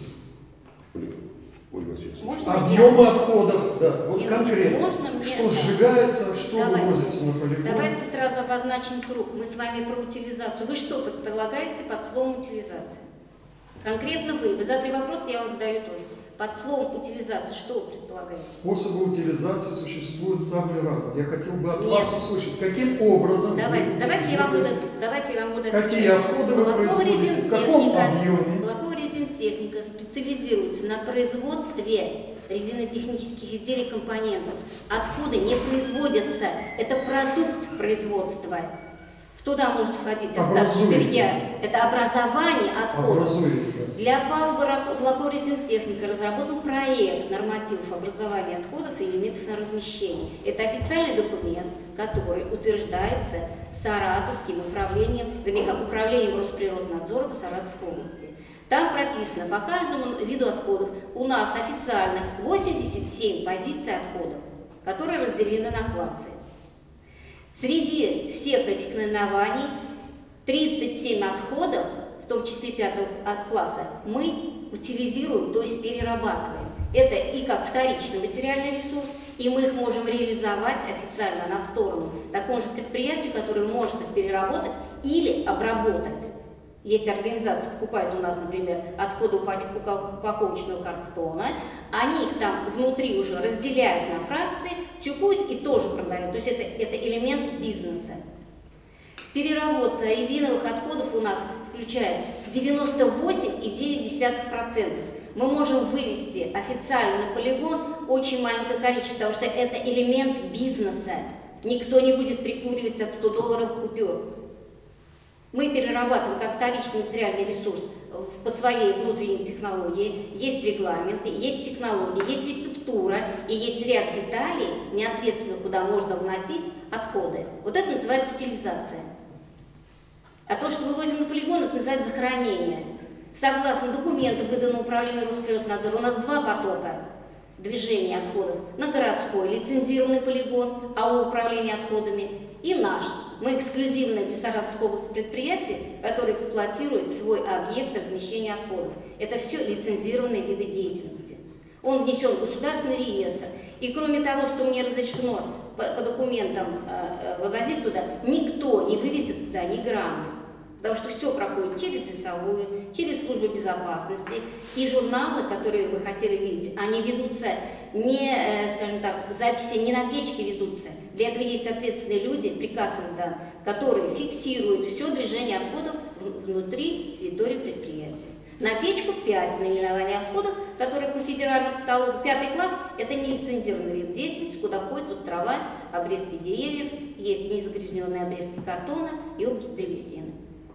Объемы отходов, да, вот конкретно, что сжигается, что вывозится на полигон. Давайте сразу обозначим круг. Мы с вами про утилизацию. Вы что предполагаете под словом утилизация? Конкретно вы задали вопрос, я вам задаю тоже. Под словом утилизация что вы предполагаете? Способы утилизации существуют самые разные. Я хотел бы от Нет. вас услышать, каким образом Давайте я вам буду какие отходы вы производите, в каком объеме. Волоково-резинтехника специализируется на производстве резинотехнических изделий, компонентов. Отходы не производятся, это продукт производства. Туда может входить остаток сырья. Это образование отходов. Для ПАО «Волоково-резинтехника» разработан проект нормативов образования отходов и элементов на размещение. Это официальный документ, который утверждается Саратовским управлением, вернее, как управлением Росприроднадзора по Саратовской области. Там прописано по каждому виду отходов у нас официально 87 позиций отходов, которые разделены на классы. Среди всех этих наименований 37 отходов, в том числе 5-го класса, мы утилизируем, то есть перерабатываем. Это и как вторичный материальный ресурс, и мы их можем реализовать официально на сторону такому же предприятию, которое может их переработать или обработать. Есть организация, покупает у нас, например, отходы упаковочного картона, они их там внутри уже разделяют на фракции, тюкуют и тоже продают. То есть это элемент бизнеса. Переработка резиновых отходов у нас включает 98,9%. Мы можем вывести официально на полигон очень маленькое количество, потому что это элемент бизнеса. Никто не будет прикуривать от $100 купюр. Мы перерабатываем как вторичный материальный ресурс по своей внутренней технологии. Есть регламенты, есть технологии, есть рецептура и есть ряд деталей, неответственно, куда можно вносить отходы. Вот это называется утилизация. А то, что мы возим на полигон, это называется захоронение. Согласно документам, выданным управлением Росприроднадзора, у нас 2 потока движения отходов. На городской лицензированный полигон, АО «Управление отходами» и наш. Мы эксклюзивное для Саратовской области предприятие, которое эксплуатирует свой объект размещения отходов. Это все лицензированные виды деятельности. Он внесен в государственный реестр. И кроме того, что мне разрешено по документам вывозить туда, никто не вывезет туда ни грамма. Потому что все проходит через лесовую, через службу безопасности. И журналы, которые вы хотели видеть, они ведутся не, скажем так, записи не на печке ведутся. Для этого есть ответственные люди, приказ издан, которые фиксируют все движение отходов внутри территории предприятия. На печку 5 наименований отходов, которые по федеральному каталогу. 5 класс – это нелицензированный вид деятельности, куда ходит тут трава, обрезки деревьев, есть незагрязненные обрезки картона и древесины.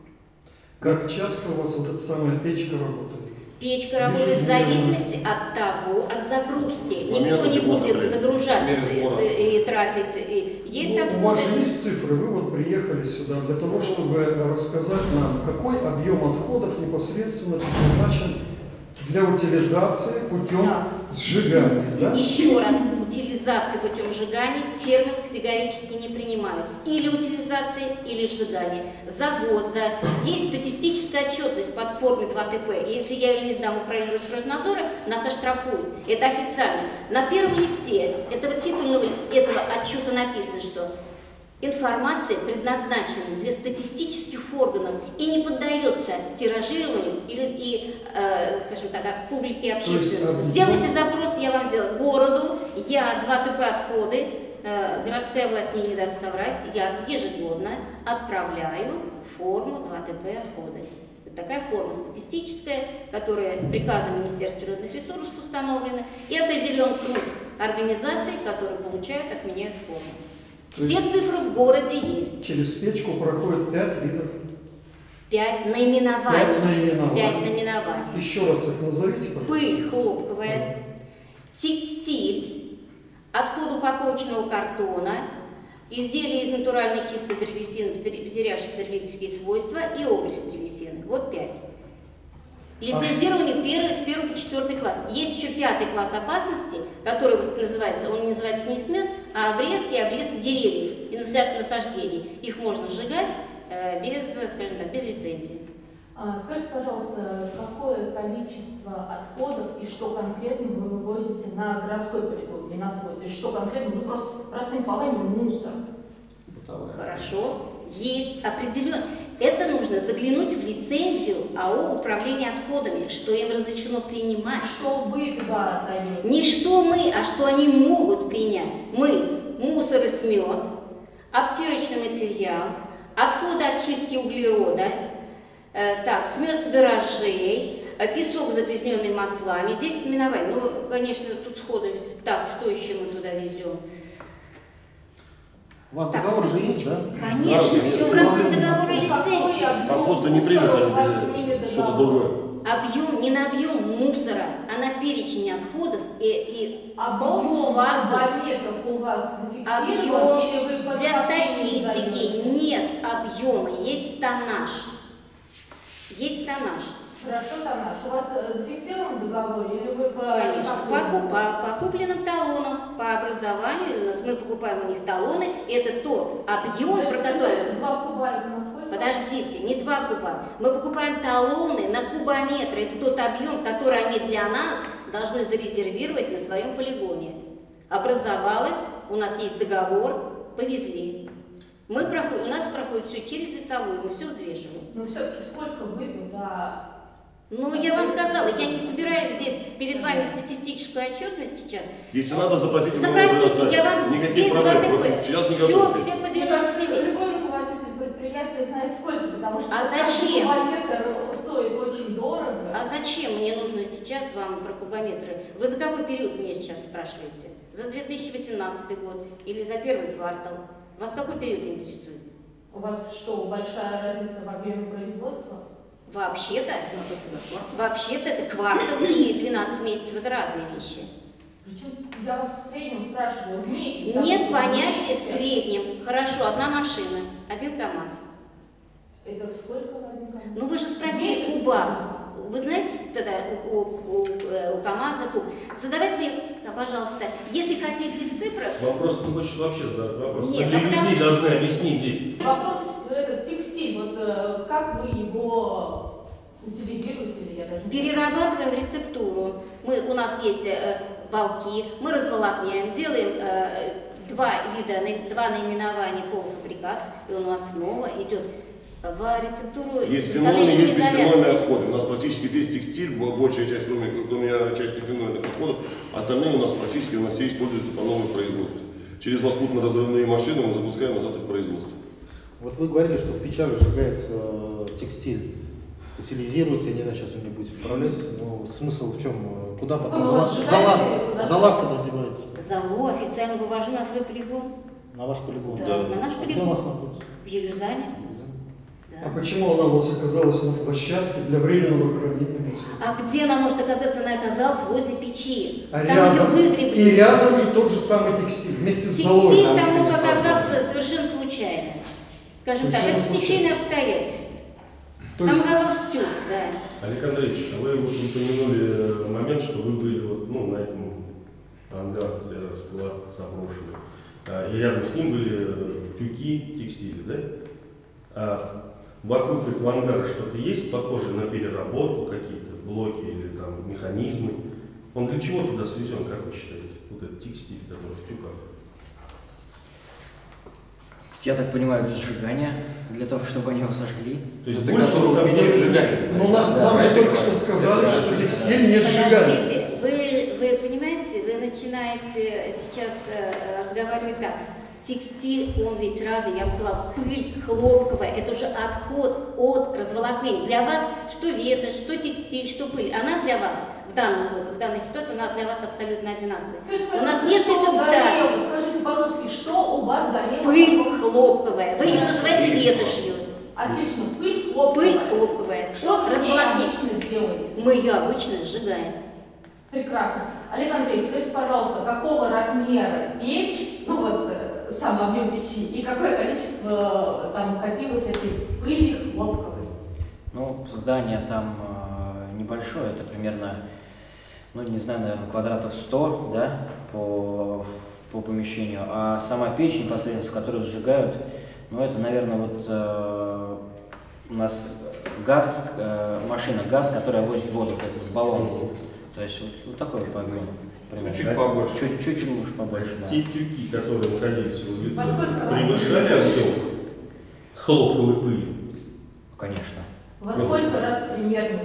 Как часто у вас вот эта самая печка работает? Печка работает в зависимости от загрузки. Никто не будет загружать и тратить. Есть отходы. У вас же есть цифры, вы вот приехали сюда для того, чтобы рассказать нам, какой объем отходов непосредственно предназначен для утилизации путем сжигания. Да? Еще раз, утилизация путем сжигания термин категорически не принимают. Или утилизация, или сжигание. За год, есть статистическая отчетность под формой 2ТП. Если я ее не сдам управлению Росприроднадзора, нас оштрафуют. Это официально. На первом листе этого отчета написано, что информация предназначена для статистических органов и не поддается тиражированию скажем так, публике и общественности. Сделайте запрос, я вам сделаю. Городу я 2ТП отходы, городская власть мне не даст соврать, я ежегодно отправляю форму 2ТП отходы. Это такая форма статистическая, которая приказом Министерства природных ресурсов установлена, и определен круг организаций, которые получают от меня эту форму. Все цифры в городе есть. Через печку проходит 5 видов. 5 наименований. 5 наименований. Еще раз их назовите, пожалуйста. Пыль хлопковая, текстиль, отход упаковочного картона, изделия из натуральной чистой древесины, потерявшие потребительские свойства, и обрез древесины. Вот 5. Лицензирование с 1 по 4 класс. Есть еще 5 класс опасности, который называется, он не называется не СМЕТ, а обрезки деревьев и насаждений. Их можно сжигать без, скажем так, без лицензии. Скажите, пожалуйста, какое количество отходов и что конкретно вы вывозите на городской полигон, не на свой? То есть что конкретно, ну просто простыми словами, мусор. Хорошо, есть определенно. Это нужно заглянуть в лицензию АО «Управление отходами», что им разрешено принимать. Что вы туда отдаете? Не что мы, а что они могут принять. Мы мусор и смет, обтирочный материал, отходы очистки углерода, смет с гаражей, песок, загрязненный маслами, 10 минований. Ну, конечно, тут сходу. Так, что еще мы туда везем? У вас договор же есть, да? Конечно, Да, все в рамках договора лицензии. Там просто не принято что-то другое. Объем, не на объем мусора, а на перечень отходов и Объем кубометров у вас зафиксирован, или вы объем под для копейки статистики даете? нет объема, есть тоннаж. Есть тоннаж. Хорошо, тоннаж. У вас зафиксирован в договоре, или вы по... Конечно, по купленным талонам, по образованию, мы покупаем у них талоны, это тот объем, про который... 2 куба это на сколько? Подождите, не 2 куба. Мы покупаем талоны на кубометры. Это тот объем, который они для нас должны зарезервировать на своем полигоне. Образовалось, у нас есть договор, повезли. У нас проходит все через весовую, мы все взвешиваем. Но все-таки сколько вы туда... Ну, я вам сказала, я не собираюсь здесь перед вами статистическую отчетность сейчас. Если надо, запросите. Запросите, я вам никаких проблем. Все по 97. Любой руководитель предприятия знает сколько, потому что зачем? кубометр стоит очень дорого. А зачем мне нужно сейчас вам про кубометры? Вы за какой период меня сейчас спрашиваете? За 2018 год или за первый квартал? Вас какой период интересует? У вас что, большая разница в объеме производства? Вообще-то это квартал и 12 месяцев, это разные вещи. Причем я вас в среднем спрашиваю, в месяц. Нет понятия в среднем. Хорошо, одна машина, один КАМАЗ. Это сколько один КАМАЗ? Ну вы же спросили куба. Вы знаете тогда у КАМАЗа куб? Задавайте мне, пожалуйста, если хотите в цифрах... Вопрос не хочешь вообще задать вопрос. Нет, Для людей должны объяснить здесь. Вопрос, этот текстиль, вот как вы его утилизируете? Или я даже не Перерабатываем в рецептуру. У нас есть волки, мы разволокняем, делаем два наименования полуфабрикатов, и он у нас снова идет в рецептуру. Есть фенольные, есть бисфенольные отходы. У нас практически весь текстиль, большая часть, кроме части фенольных отходов, остальные у нас практически все используются по новому производству. Через лоскутно-разрывные машины мы запускаем назад их в производство. Вот вы говорили, что в печали сжигается текстиль, утилизируется, я не знаю, сейчас у меня будет поправлять, но смысл в чем? Куда потом? Зала куда деваете? Залу официально вывожу на свой полигон. На ваш полигон? Да, на наш полигон. Где у вас находится? В Елюзане. А почему она у вас оказалась на площадке для временного хранения мусора? А где она может оказаться? Она оказалась возле печи. А Там ее рядом, выгребли. и рядом же тот же самый текстиль, вместе с залой. Текстиль там мог оказаться совершенно случайно. Скажем так, это стечение обстоятельств. Там оказался тюк, да. Олег Андреевич, а вы вот упомянули момент, что вы были вот, на этом ангаре, склад заброшенный. И рядом с ним были тюки текстиля, да? А вокруг этого ангара что-то есть похожее на переработку, какие-то блоки или там механизмы? Он для чего туда свезен, как вы считаете? Вот этот текстиль, который в тюках. Я так понимаю, для сжигания, для того, чтобы они его сожгли. То есть больше там не сжигать. Ну, нам же только что сказали, что текстиль не сжигается. Подождите, вы понимаете, вы начинаете сейчас разговаривать так. Текстиль, он ведь разный, я вам сказала, пыль хлопковая, это уже отход от разволокнения. Для вас что ветошь, что текстиль, что пыль, она для вас в данной ситуации, она для вас абсолютно одинаковая. Скажите, у нас что несколько горело? Скажите по-русски, что у вас горело? Пыль хлопковая, вы ее называете ветошью. Отлично, пыль хлопковая. Пыль хлопковая. Что вы с ней разволокнение. обычно делаете? Мы ее обычно сжигаем. Прекрасно. Олег Андреевич, скажите, пожалуйста, какого размера печь, сам объем печи, и какое количество там накопилось этой пыли хлопковой? Ну, здание там небольшое, это примерно, не знаю, наверное, квадратов 100, да, по помещению. А сама печь непосредственно, которую сжигают, это, наверное, у нас газ, машина ГАЗ, которая возит воду, это с баллона. То есть вот такой по объему. Чуть побольше. Чуть уж побольше, да. Те тюки, которые находились возле Во сколько цеха, превышали объем хлопковой пыли? Конечно. Во сколько раз примерно?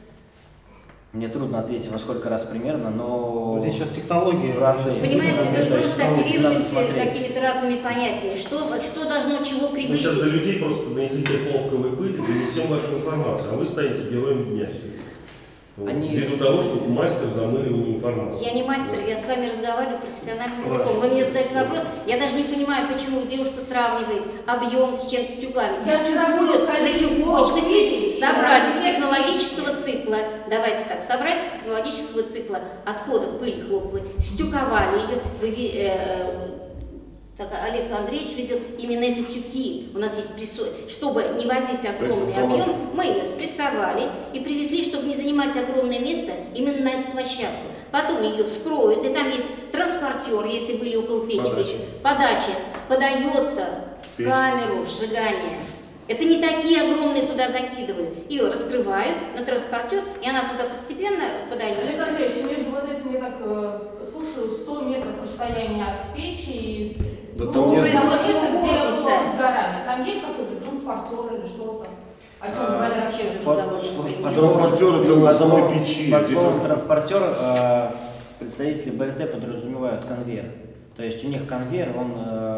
Мне трудно ответить, во сколько раз примерно, но... Здесь сейчас технологии. Разы. Понимаете, вы просто оперируете смотреть. какими-то разными понятиями. Что должно чего Мы сейчас для приблизить? людей просто на языке хлопковой пыли донесем вашу информацию, а вы станете героем дня сегодня. Они- Ввиду того, что мастер замыливания информации. Я не мастер, я с вами разговариваю профессиональным языком. Вы мне задаете вопрос, я даже не понимаю, почему девушка сравнивает объем с чем-то, с тюками. Я сравниваю На количество тюкочках пыли и собрали с размер технологического цикла, давайте так, собрали с технологического цикла отхода пыли хлопковой, стюковали ее, так, Олег Андреевич видел именно эти тюки. У нас есть чтобы не возить огромный объем, мы ее спрессовали и привезли, чтобы не занимать огромное место именно на эту площадку. Потом ее вскроют, и там есть транспортер, если были около печки. Подача подается в камеру сжигания. Это не такие огромные туда закидывают. Ее раскрывают на транспортер, и она туда постепенно Олег подается. Андреевич, между вот этим, я так слушаю, 100 метров расстояния от печи и Да ну, там там нет. место, где Корпуса. было сгорание. Там есть какой-то транспортер или что-то? О чем говорят вообще же Под- разговор не под- принято. Транспортер это на самой печи. Под Здесь словом вот- транспортер представители БРТ подразумевают конвейер. То есть у них конвейер, он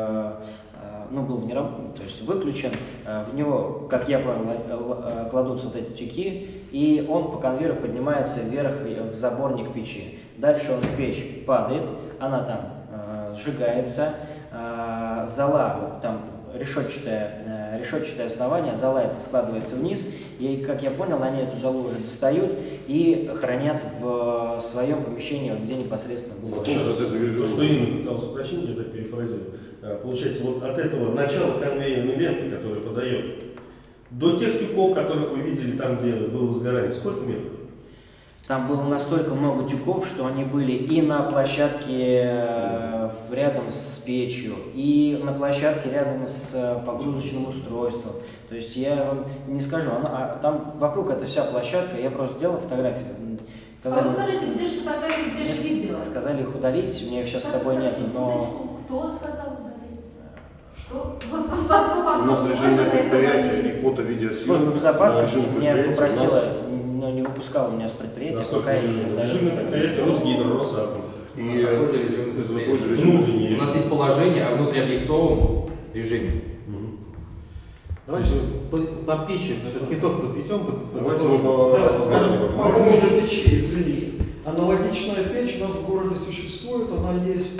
был в то есть выключен, в него, как я понял, кладутся вот эти тюки, и он по конвейеру поднимается вверх в заборник печи. Дальше он в печь падает, она там сжигается, зола, там решетчатое основание, зола это складывается вниз, и, как я понял, они эту золу уже достают и хранят в своем помещении, где непосредственно было. Потом, что ты То, завезешь. что Инна пытался уточнить, я так перефразирую. Получается, вот от этого начала конвейерной ленты, которая подает, до тех тюков, которых вы видели там, где было возгорание, сколько метров? Там было настолько много тюков, что они были и на площадке рядом с печью, и на площадке рядом с погрузочным устройством. То есть я вам не скажу, там вокруг это вся площадка, я просто сделал фотографию. А вы скажите, где же фотографии, где же видео? Сказали их удалить, у меня их сейчас с собой нет, но... Кто сказал удалить? Что? У нас режимное предприятие и фото-видеосъемка. Служба безопасности На режим меня предприятия попросила, у нас- но не выпускала меня с предприятия, Насколько пока я не режимное предприятие Росгидро, Росатом. И Такой же режим это такой же предприятия. режим. Внутренний У нас режим. есть положение о внутриобъектовом режиме. Давайте по печи, все-таки итог подведем. Давайте мы по возгоранию По поговорим. поводу печи, извините. Аналогичная печь у нас в городе существует, она есть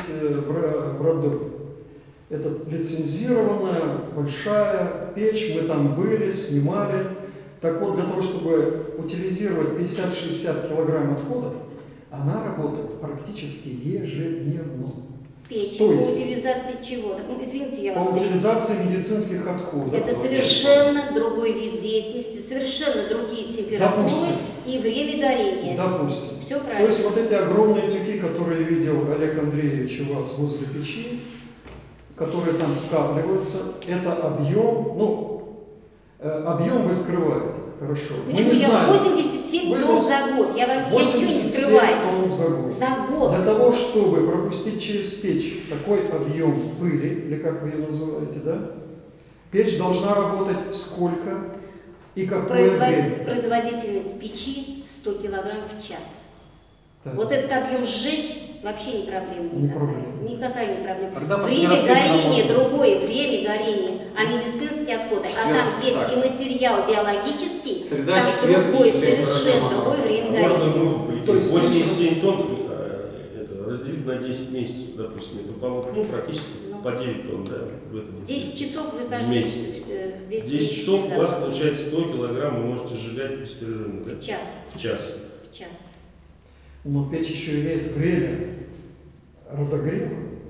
в Роддоме. Это лицензированная, большая печь, мы там были, снимали. Так вот, для того, чтобы утилизировать 50-60 килограмм отходов, она работает практически ежедневно. Печь. То По есть- утилизации чего? Так, извините, я По вас перебью. утилизации медицинских отходов. Это совершенно другой вид деятельности, совершенно другие температуры Допустим. и время горения. Допустим. Все То правильно. есть вот эти огромные тюки, которые видел Олег Андреевич у вас возле печи, которые там скапливаются, это объем, объем вы скрываете, хорошо. Почему Мы не я знаем. 87 Вы тонн вас- за год? Я ничего не 87 скрываю. тонн за год. За год. Для того, чтобы пропустить через печь такой объем пыли, или как вы ее называете, да, печь должна работать сколько и какое время. Производительность печи 100 килограмм в час. Так. Вот этот объем сжечь вообще не проблема. Не никакая. проблема. Никакая не проблема. Тогда последний Время раз печь горения работает. другое, время горения, а медицинские отходы, а там есть Так. и материал биологический, Среда, там четверг, другое, четверг, совершенно программа. другое время Можно горения. То есть 87 тонн разделить на 10 месяцев, допустим, это практически Ну. по 9 тонн, да, в этом. 10 часов вы Месяц. сожжете весь 10 месяц часов у вас запас. получается 100 килограмм, вы можете сжигать бесперерывно, да? В час. В час. В час. Но печь еще имеет время разогрева.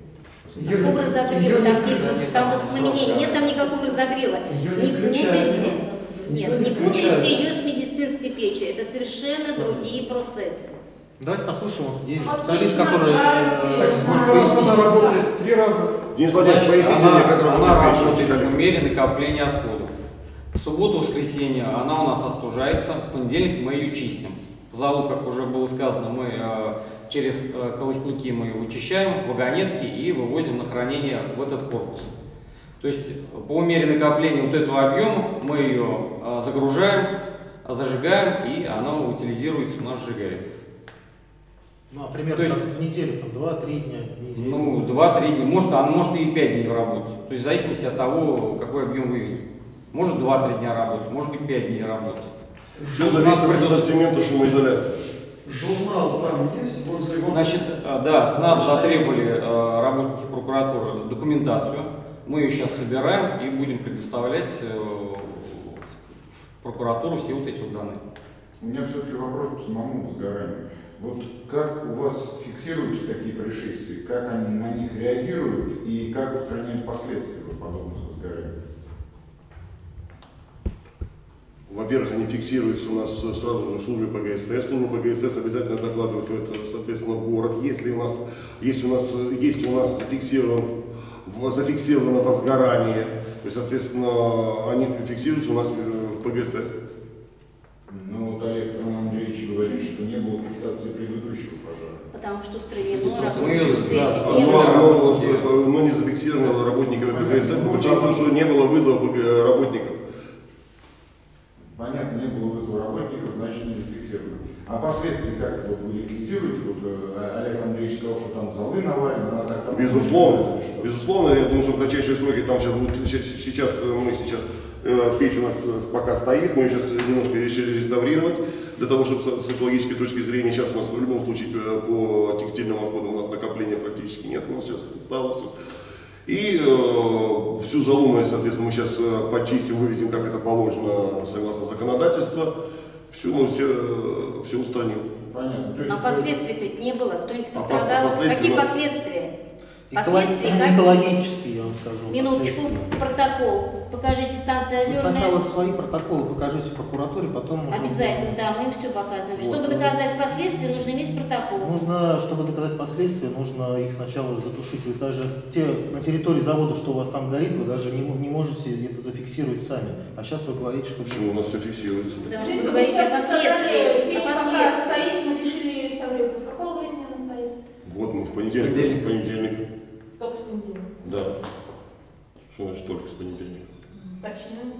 Её не- Какого её разогрева? не Там включ- есть там воспламенение, нет там никакого разогрева. Её не Не включают. путайте. Никто Нет, не не включает. путайте ее с медицинской печью. Это совершенно другие процессы. Давайте послушаем, вот есть же Последний специалист, который... вопрос. Так сколько раз она работает? 3 раза? Денис Владимирович, поясните мне, как Она работает печь, работает коллеги. в мере накопления отходов. В субботу, воскресенье она у нас остужается, в понедельник мы ее чистим. Залу, как уже было сказано, мы через колосники мы ее вычищаем, вагонетки и вывозим на хранение в этот корпус. То есть по мере накопления вот этого объема мы ее загружаем, зажигаем, и она утилизируется, у нас сжигается. Ну, а примерно То есть, как в неделю, там 2-3 дня в неделю? Ну, 2-3 дня, может и 5 дней работать. То есть в зависимости от того, какой объем вывезем. Может 2-3 дня работать, может быть 5 дней работать. Все зависит от ассортимента шумоизоляции. Журнал там есть возле его... Значит, да, с нас затребовали работники прокуратуры документацию. Мы ее сейчас собираем и будем предоставлять в прокуратуру все вот эти вот данные. У меня все-таки вопрос по самому возгоранию. Вот как у вас фиксируются такие происшествия, как они на них реагируют и как устраняют последствия подобных возгораний? Во-первых, они фиксируются у нас сразу же в службе ПГСС. Служба ПГСС обязательно докладывает это, соответственно, в город. Если у нас зафиксировано возгорание, то есть, соответственно, они фиксируются у нас в ПГСС. Ну вот Олег Андреевич говорит, что не было фиксации предыдущего пожара. Потому что устранено но не зафиксировано работниками ПГСС, потому что не было вызова работников. Понятно, не было вызова работников, значит не зафиксировано. А последствия как вот вы ликвидируете? Вот Олег Андреевич сказал, что там золы навалены, она так... Безусловно, я думаю, что в кратчайшей сроке там сейчас печь у нас пока стоит, мы ее сейчас немножко решили реставрировать, для того, чтобы с экологической точки зрения, сейчас у нас в любом случае по текстильным отходам у нас накопления практически нет, у нас сейчас осталось. И всю золу мы, соответственно, мы сейчас почистим, вывезем, как это положено, согласно законодательству, мы все устраним. Понятно. А последствий-то не было? Кто-нибудь пострадал? Какие последствия? Экологические, я вам скажу. Минуточку, протокол. Покажите, станция Озерная. Сначала свои протоколы покажите в прокуратуре, потом... Обязательно, да, мы им все показываем. Вот. Чтобы доказать последствия, нужно иметь протокол. Чтобы доказать последствия, нужно их сначала затушить. Вы даже на территории завода, что у вас там горит, вы даже не можете это зафиксировать сами. А сейчас вы говорите, что... Почему у нас все фиксируется? Потому что вы говорите о последствиях. Печь пока стоит, мы решили реставрироваться. С какого времени она стоит? Вот мы в понедельник. Только с понедельника. Да. Что значит только с понедельника? Точнее.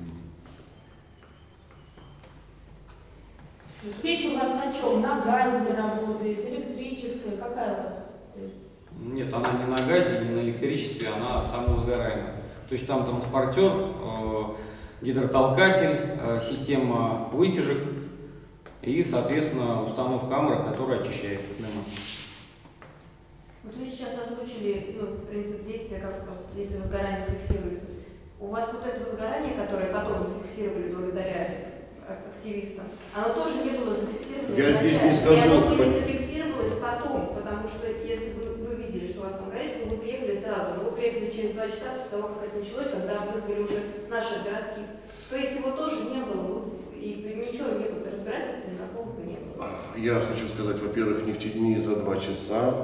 Печь у вас на чем? На газе работает, электрическая? Какая у вас? Нет, она не на газе, не на электричестве, она самовозгораемая. То есть там транспортер, гидротолкатель, система вытяжек и, соответственно, установка камеры, которая очищает дымы. Вот вы сейчас озвучили принцип действия, как у вас, если возгорание фиксируется. У вас вот это возгорание, которое потом зафиксировали благодаря активистам, оно тоже не было зафиксировано. Я здесь не скажу. И оно бы не зафиксировалось потом, потому что если вы видели, что у вас там горит, то вы приехали сразу, но вы приехали через 2 часа после того, как это началось, когда вызвали уже наших городских. То есть его тоже не было, и ничего не было, разбирательства никакого не было. Я хочу сказать, во-первых, не за 2 часа.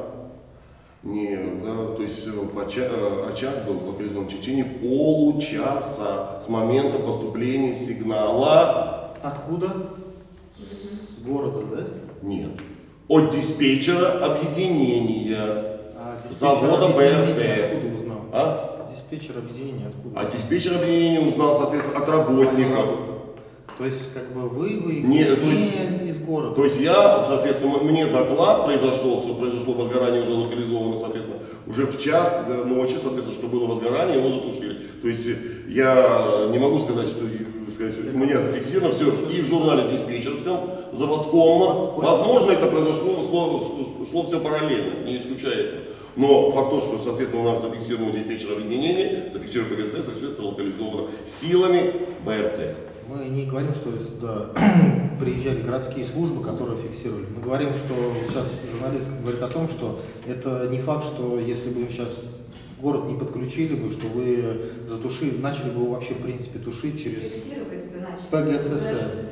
То есть очаг был локализован в течение получаса с момента поступления сигнала. Откуда? С города, да? Нет. От диспетчера объединения. Завода БРТ. Откуда узнал? Диспетчер объединения откуда? А диспетчер объединения узнал, соответственно, от работников. То есть, как бы вы из города. То есть я, соответственно, мне доклад произошло возгорание уже локализовано, соответственно, уже в час ночи, соответственно, что было возгорание, его затушили. То есть я не могу сказать, что у меня зафиксировано все и в журнале диспетчерском, заводском. Возможно, это шло все параллельно, не исключая этого. Но факт то, что, соответственно, у нас зафиксировано диспетчер объединения, зафиксировано ПГСС, все это локализовано силами БРТ. Мы не говорим, что сюда приезжали городские службы, которые фиксировали. Мы говорим, что сейчас журналист говорит о том, что это не факт, что если бы сейчас город не подключили бы, что вы затушили, начали бы его вообще в принципе тушить через ПГСС.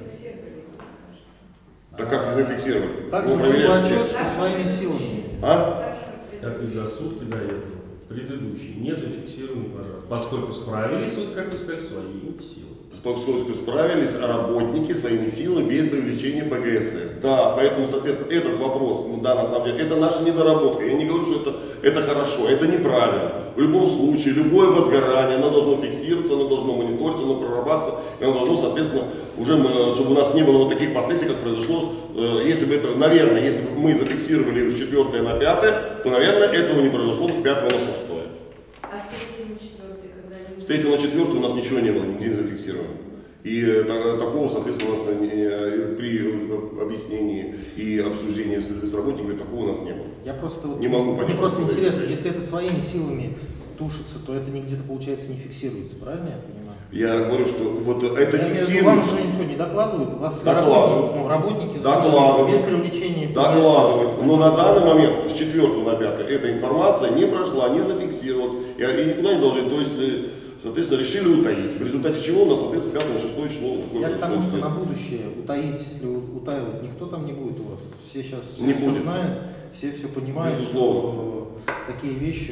Так как зафиксировали? Так же был отчет, что своими силами. Как и за сутки до этого предыдущий не зафиксированный пожар, поскольку справились, вот как вы сказали, своими силами. Поскольку справились работники своими силами без привлечения ПГСС. Да, поэтому, соответственно, этот вопрос, да, на самом деле, это наша недоработка. Я не говорю, что это хорошо, это неправильно. В любом случае, любое возгорание, оно должно фиксироваться, оно должно мониториться, оно прорабатываться, и оно должно, соответственно, уже, чтобы у нас не было вот таких последствий, как произошло, если бы это, наверное, если бы мы зафиксировали с 4 на 5, то, наверное, этого не произошло с 5 на 6. А с 3 на 4 когда-нибудь? С 3 на 4 у нас ничего не было, нигде не зафиксировано. И такого, соответственно, у нас при объяснении и обсуждении с работниками такого у нас не было. Я просто не могу понять. Мне просто интересно, если это своими силами тушится, то это нигде-то, получается, не фиксируется, правильно я понимаю? Я говорю, что вот это Вам фиксируется. же ничего не докладывают? Вас Докладывают. Работники докладывают. Без привлечения. Докладывают. Но на данный момент, с 4 на 5, эта информация не прошла, не зафиксировалась и никуда не должны. То есть, соответственно, решили утаить. В результате чего у нас, соответственно, 5 на 6 число. Я к тому, что на будущее утаить, если утаивать, никто там не будет у вас. Все сейчас не все будет. знают, все понимают, Безусловно. что такие вещи.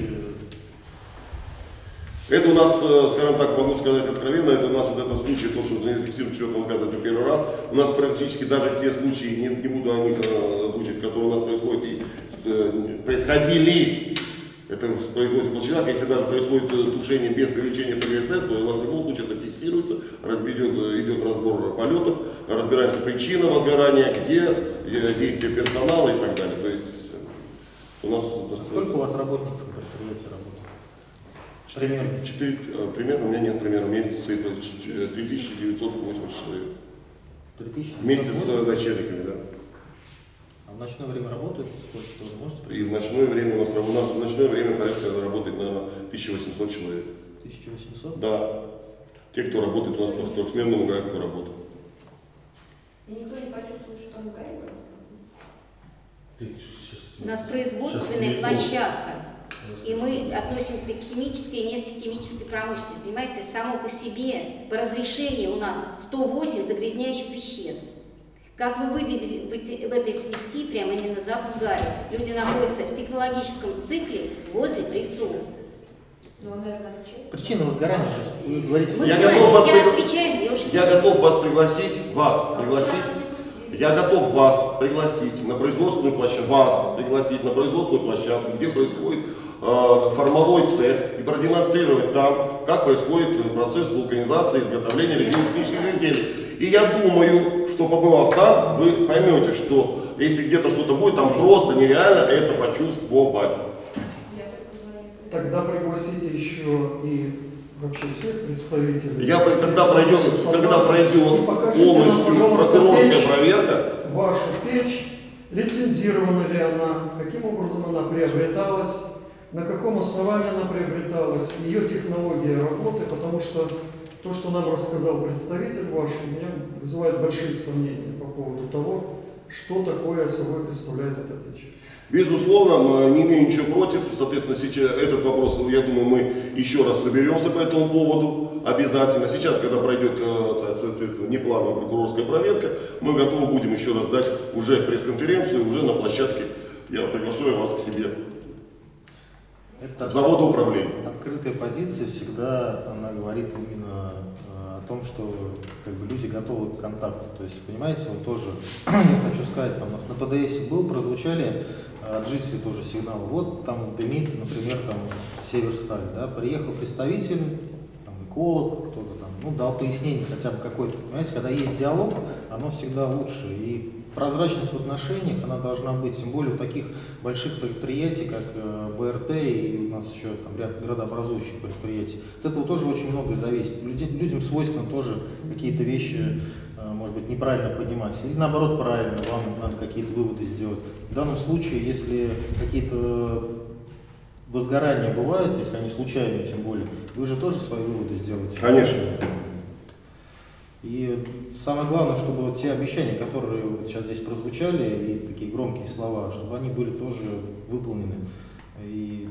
Это у нас, скажем так, могу сказать откровенно, это у нас вот этот случай, то, что зафиксировано 4 на 5, это первый раз. У нас практически даже те случаи, не буду о них озвучить, которые у нас происходят, происходили. Это происходит в человека, если даже происходит тушение без привлечения ПГСС, то у нас в любом случае это фиксируется, идет разбор полетов, разбираемся причина возгорания, где действия персонала и так далее. То есть у нас... Сколько у вас работников на предприятии работает? Примерно у меня нет примерно, у меня есть цифра 3980 человек. 3980? Вместе с начальниками, да. А в ночное время работают? Сколько тоже можете? И в ночное время у нас в ночное время порядка работает, наверное, 1800 человек. 1800? Да. Те, кто работает у нас по трехсменному графику работы. И никто не почувствовал, что там горит? У нас производственная площадка. И мы относимся к химической и нефтехимической промышленности. Понимаете, само по себе, по разрешению у нас 108 загрязняющих веществ. Как вы выделили в этой смеси прямо именно запах гари? Люди находятся в технологическом цикле возле прессов. Причина возгорания, вы говорите. Я готов вас отвечаю девушке. Я готов вас пригласить, я готов вас пригласить на производственную площадку, где происходит формовой цех, и продемонстрировать там, как происходит процесс вулканизации, изготовления резинотехнических изделий. И я думаю, что побывав там, вы поймете, что если где-то что-то будет, там просто нереально это почувствовать. Тогда пригласите еще и вообще всех представителей. Когда пройдет полностью прокурорская проверка. Ваша печь, лицензирована ли она, каким образом она приобреталась, на каком основании она приобреталась, ее технология работы, потому что то, что нам рассказал представитель ваш, у меня вызывает большие сомнения по поводу того, что такое собой представляет эта печь. Безусловно, мы не имеем ничего против. Соответственно, сейчас этот вопрос, я думаю, мы еще раз соберемся по этому поводу обязательно. Сейчас, когда пройдет, соответственно, неплановая прокурорская проверка, мы готовы будем еще раз дать уже пресс-конференцию, уже на площадке. Я приглашаю вас к себе. Это завода управления. Открытая позиция всегда, она говорит именно о том, что как бы, люди готовы к контакту. То есть, понимаете, вот тоже, я хочу сказать, там, у нас на ПДС прозвучали от жителей тоже сигналы. Вот там дымит, например, там Северсталь, да, приехал представитель, там, эколог, кто-то там, ну, дал пояснение хотя бы какое-то. Понимаете, когда есть диалог, оно всегда лучше. И прозрачность в отношениях, она должна быть, тем более у таких больших предприятий, как БРТ, и у нас еще там ряд градообразующих предприятий. От этого тоже очень многое зависит. Людям свойственно тоже какие-то вещи, может быть, неправильно понимать, или наоборот правильно, вам надо какие-то выводы сделать. В данном случае, если какие-то возгорания бывают, если они случайные, тем более, вы же тоже свои выводы сделаете. Конечно. И самое главное, чтобы вот те обещания, которые вот сейчас здесь прозвучали, и такие громкие слова, чтобы они были тоже выполнены. И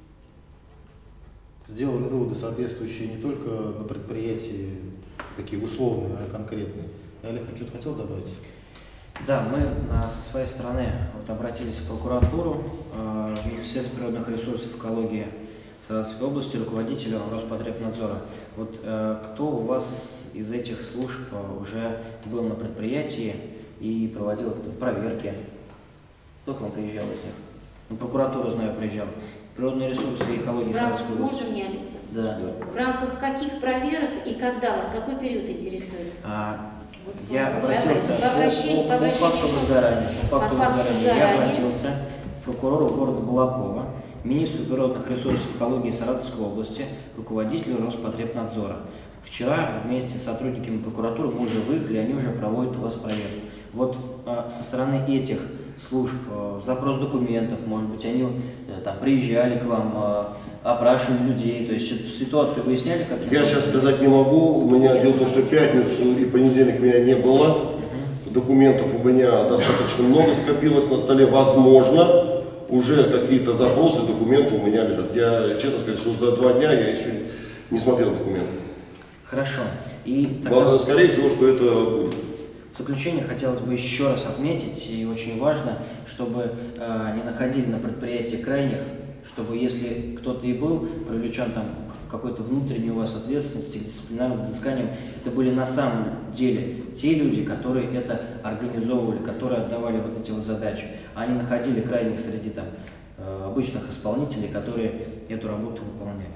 сделаны выводы, соответствующие не только на предприятии, такие условные, а конкретные. Олег, что-то хотел добавить? Да, мы со своей стороны вот обратились в прокуратуру, Министерство природных ресурсов, экологии Саратовской области, руководителю Роспотребнадзора. Вот кто у вас из этих служб уже был на предприятии и проводил проверки? Кто к вам приезжал из них? Ну, прокуратуру, знаю, приезжал. Природные ресурсы и экологии Саратовской области. Можно мне? Да. В рамках каких проверок и когда вас, какой период интересует? Я обратился по факту возгорания. По факту возгорания. Я обратился к прокурору города Балакова, министру природных ресурсов и экологии Саратовской области, руководителю Роспотребнадзора. Вчера вместе с сотрудниками прокуратуры мы уже выехали, они уже проводят у вас проверку. Вот со стороны этих служб запрос документов, может быть, они там приезжали к вам, опрашивали людей, то есть ситуацию выясняли? Я сейчас сказать не могу. У меня дело в том, что пятницу и понедельник меня не было. Документов у меня достаточно много скопилось на столе. Возможно, уже какие-то запросы, документы у меня лежат. Я, честно сказать, что за 2 дня я еще не смотрел документы. Хорошо. И тогда... Скорее всего, что это будет. В заключение хотелось бы еще раз отметить, и очень важно, чтобы не находили на предприятии крайних, чтобы если кто-то и был привлечен там к какой-то внутренней у вас ответственности, к дисциплинарным взысканиям, это были на самом деле те люди, которые это организовывали, которые отдавали вот эти вот задачи, а не находили крайних среди там обычных исполнителей, которые эту работу выполняли.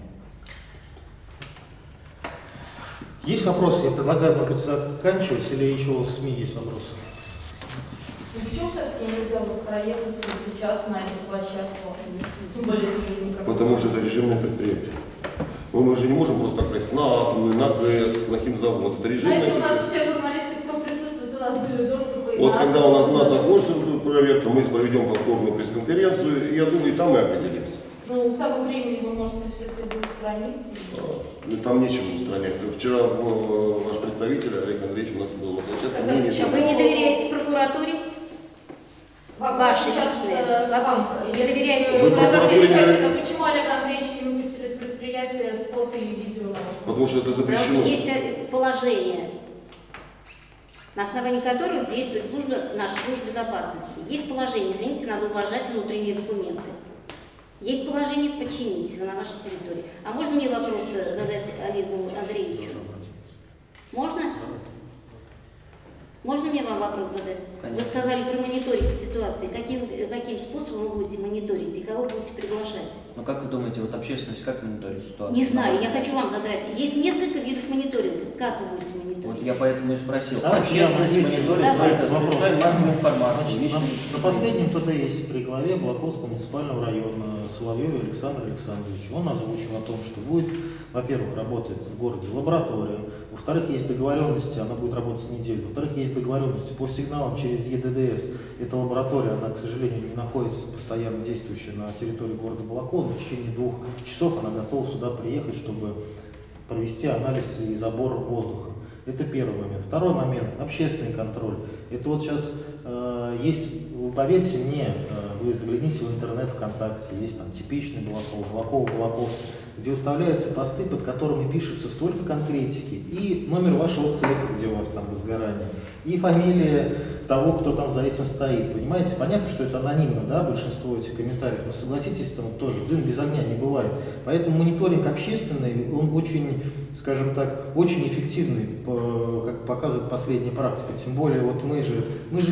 Есть вопросы? Я предлагаю, может быть, заканчивать, или еще у СМИ есть вопросы? Почему все-таки нельзя проехать сейчас на эту площадку? Тем более, потому что это режимное предприятие. Мы же не можем просто так проехать на атомную, на ГЭС, на химзавод. Это режимное знаете, у нас предприятие. все журналисты, кто присутствует, у нас были доступы. Вот когда у нас закончится проверка, мы проведем повторную пресс-конференцию, и я думаю, и там мы определимся. Ну, к тому времени вы можете все следы устранить. Там нечего устранять. Вчера ваш представитель Олег Андреевич у нас был на площадке. Вы не доверяете прокуратуре? Ваши личные. Не доверяете прокуратуре? Почему Олег Андреевич не выпустили с предприятия с фото и видео? Потому что это запрещено. Есть положение, на основании которого действует наша служба безопасности. Есть положение, извините, надо уважать внутренние документы. Есть положение подчинителя на нашей территории. А можно мне вопрос задать Олегу Андреевичу? Можно? Можно мне вам вопрос задать? Конечно. Вы сказали про мониторинг ситуации. Каким способом вы будете мониторить и кого будете приглашать? Ну как вы думаете, вот общественность как мониторит ситуацию? Не знаю, я хочу вам задать. Есть несколько видов мониторинга. Как вы будете мониторить? Вот я поэтому и спросил. Общественность мониторит только средства массовой информации. На последнем ТДС при главе Балаковского муниципального района Соловьеве Александр Александрович, он озвучил о том, что будет, во-первых, работает в городе лаборатория, во-вторых, есть договоренности, она будет работать неделю, во-вторых, есть договоренности по сигналам через ЕДДС. Эта лаборатория, она, к сожалению, не находится постоянно действующая на территории города Балакова. В течение 2 часов она готова сюда приехать, чтобы провести анализ и забор воздуха. Это первый момент. Второй момент – общественный контроль. Это вот сейчас есть, поверьте мне, вы загляните в интернет, ВКонтакте, есть там типичный Балаковский, где выставляются посты, под которыми пишется столько конкретики, и номер вашего цеха, где у вас там возгорание, и фамилия того, кто там за этим стоит. Понимаете? Понятно, что это анонимно, да, большинство этих комментариев, но согласитесь, там тоже дым без огня не бывает. Поэтому мониторинг общественный, он очень, скажем так, очень эффективный, как показывает последняя практика. Тем более, вот мы же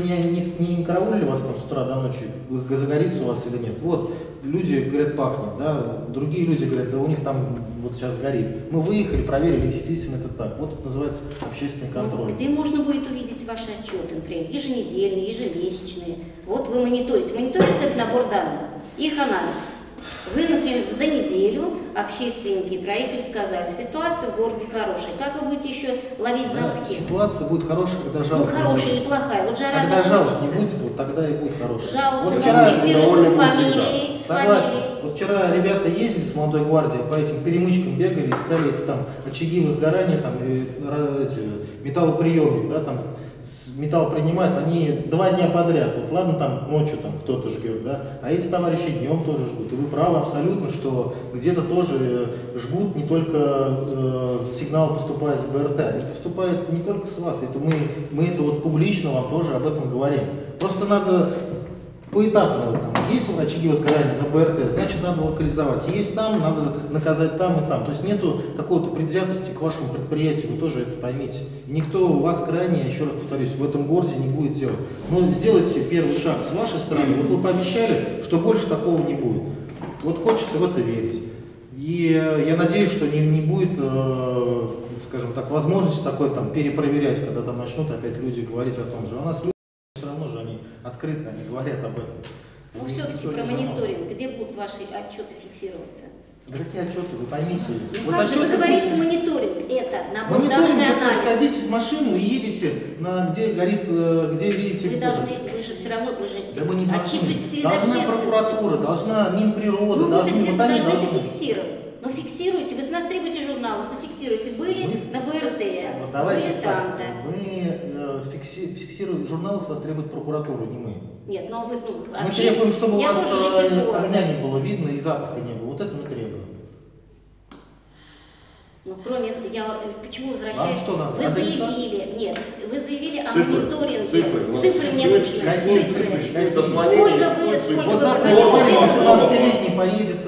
не караулили вас там с утра до ночи, загорится у вас или нет. Вот, люди говорят, пахнет, да, другие люди говорят, да у них там вот сейчас горит. Мы выехали, проверили, действительно это так. Вот это называется общественный контроль. Где можно будет увидеть ваши отчеты, например, еженедельные, ежемесячные? Вот вы мониторите. Мониторите этот набор данных, их анализ. Вы, например, за неделю общественники проехали, сказали, ситуация в городе хорошая. Как вы будете еще ловить замки? Ситуация будет хорошая, когда жалоб. Ну, хорошая или плохая? Вот жара когда жалоб не закончится. будет, вот тогда и будет хорошая. Жалобы вот вчера фиксируются с фамилией. Согласен. Вот вчера ребята ездили с молодой гвардией, по этим перемычкам бегали, искали эти там очаги возгорания, там, металлоприемник, да, там, металл принимают, они 2 дня подряд, вот ладно, там ночью там кто-то жгет, да, а эти товарищи днем тоже жгут. И вы правы абсолютно, что где-то тоже жгут, не только сигнал поступает с БРТ, они поступают не только с вас, это мы это вот публично вам тоже об этом говорим. Просто надо поэтапно, там, есть очаги возгорания на БРТ, значит надо локализовать. Есть там, надо наказать там и там. То есть нету какой-то предвзятости к вашему предприятию, вы тоже это поймите. И никто вас крайне, еще раз повторюсь, в этом городе не будет делать. Но сделайте первый шаг с вашей стороны. Вот вы пообещали, что больше такого не будет. Вот хочется в это верить. И я надеюсь, что не будет, скажем так, возможности такой там перепроверять, когда там начнут опять люди говорить о том же. У нас люди все равно же они открыто, они говорят об этом. Ну все-таки про мониторинг, где будут ваши отчеты фиксироваться? Да какие отчеты, вы поймите. Ну как же вы говорите мониторинг? Это набор данных и это анализ. садитесь в машину и едете, где горит, где видите. Вы должны, вы же все равно, вы же да мы не отчитываетесь перед должна общественностью. прокуратура, должна Минприрода, Ну вы должны, где-то вот они должны это должны. фиксировать. Ну фиксируйте, вы с нас требуете журнал, зафиксируйте, были на БРТ, Вот давайте были так, там-то. мы фиксируем, журнал с вас требует прокуратура, не мы. Нет, ну вы, ну, Мы требуем, чтобы у я вас тоже житель города. огня не было видно и запаха не было. Вот это мы требуем. Ну, кроме, почему возвращаюсь? Вам что надо? Вы заявили, нет, вы заявили о Цифры. мониторинге. Цифры. У нас Цифры мне сегодня нужны. существует Цифры. цифры, существует отклонение, Сколько Вот вы завтра проводили? нормально, 17-летний поедет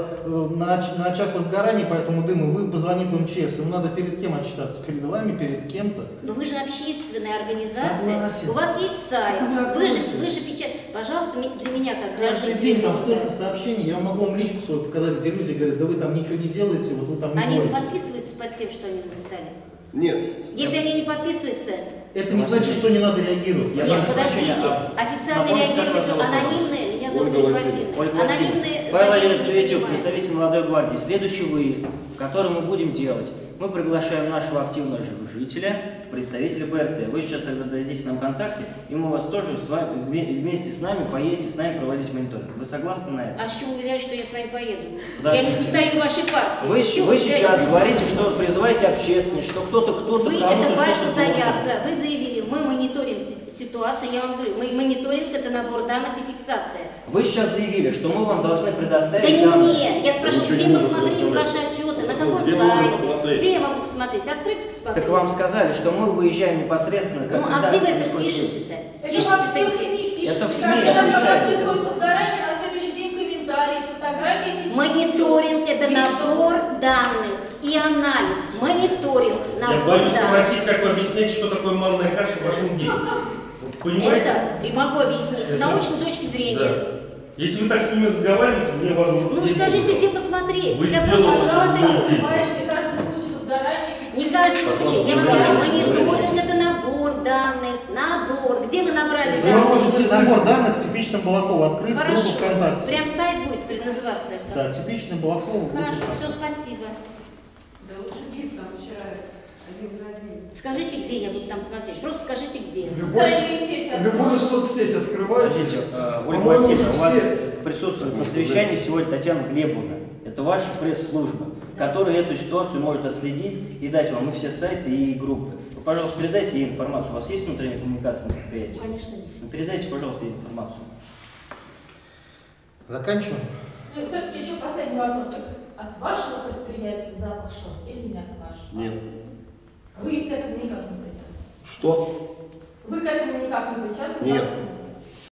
на очаг возгорания по этому дыму, вы позвонит в МЧС, ему надо перед кем отчитаться? Перед вами, перед кем-то? Но вы же общественная организация, Согласен. у вас есть сайт, Так вы же печатаете. Пожалуйста, для меня, как для Каждый жителя день там города. столько сообщений, я могу вам личку свою показать, где люди говорят, да вы там ничего не делаете, вот вы там не Они боретесь. подписываются под тем, что они написали? Нет. Если они не подписываются, Это не значит, что не надо реагировать. нет, подождите, официально напомните, как реагируйте, вас зовут? анонимные, меня зовут Ольга Ольга Васильевна. Ольга Анонимные Павел заявки Владимирович не Давидюк, принимаются. представитель молодой гвардии. Следующий выезд, который мы будем делать, мы приглашаем нашего активного жителя, представителя БРТ. Вы сейчас тогда дадите нам контакты, и мы вас тоже вместе с нами поедете с нами проводить мониторинг. Вы согласны на это? А с чего вы взяли, что я с вами поеду? Да, Я не что- состою в вашей партии. Вы С чего вы взяли? сейчас говорите, что призываете общественность, что кто-то Вы, кому-то это ваша что-то заявка. Вы заявили, мы мониторим ситуацию. Я вам говорю, мониторинг это набор данных и фиксация. Вы сейчас заявили, что мы вам должны Да предоставить не данные. мне. Я спрашиваю, Ничего где не нужно посмотреть предоставлять. ваши отчеты, на каком Где можно сайте, посмотреть? где я могу посмотреть? Откройте, посмотреть. Так вам сказали, что мы выезжаем непосредственно. Ну, а когда где вы это происходит пишете-то? Это Пишите во всех такие. СМИ пишется. Это в СМИ Когда отвечается. происходит возгорание, на следующий день комментарии с фотографиями. с Мониторинг – это видео. набор данных и анализ. Мониторинг – Я набор боюсь данных. спросить, как вы объясняете, что такое манная каша в вашем деле. Вот понимаете? Это и могу объяснить с научной точки зрения. Да. Если вы так с ними разговариваете, мне важно... Ну скажите, где посмотреть? Вы Я сделали просто это. посмотрю. Понимаете, каждый случай возгорания. Не каждый случай. Я вам Потом объясню. выбираете. Мониторинг – это набор данных. Набор. Где вы набрали Вы данные? можете набор данных в типичном Балаково открыть в группу Хорошо. ВКонтакте. Прям сайт будет называться это. Да, типичный Балаково. группа Хорошо, ВКонтакте. все, спасибо. Да лучше гиф, там вчера один за один. Скажите, где я буду там смотреть. Просто скажите, где. Социальные сети. Любую соцсеть открываете. Подождите, Ольга По-моему, Васильевна, у вас все- присутствует на совещании сегодня Татьяна Глебовна. Это ваша пресс-служба, которая эту ситуацию может отследить и дать вам и все сайты, и группы. Вы, пожалуйста, передайте ей информацию. У вас есть внутренняя коммуникация на предприятии? Конечно, нет. Передайте, пожалуйста, ей информацию. Заканчиваем. Ну, все-таки еще последний вопрос. Так, от вашего предприятия запах шел или не от вашего? Нет. Вы к этому никак не причастны? Что? Вы к этому никак не причастны? Нет. Запах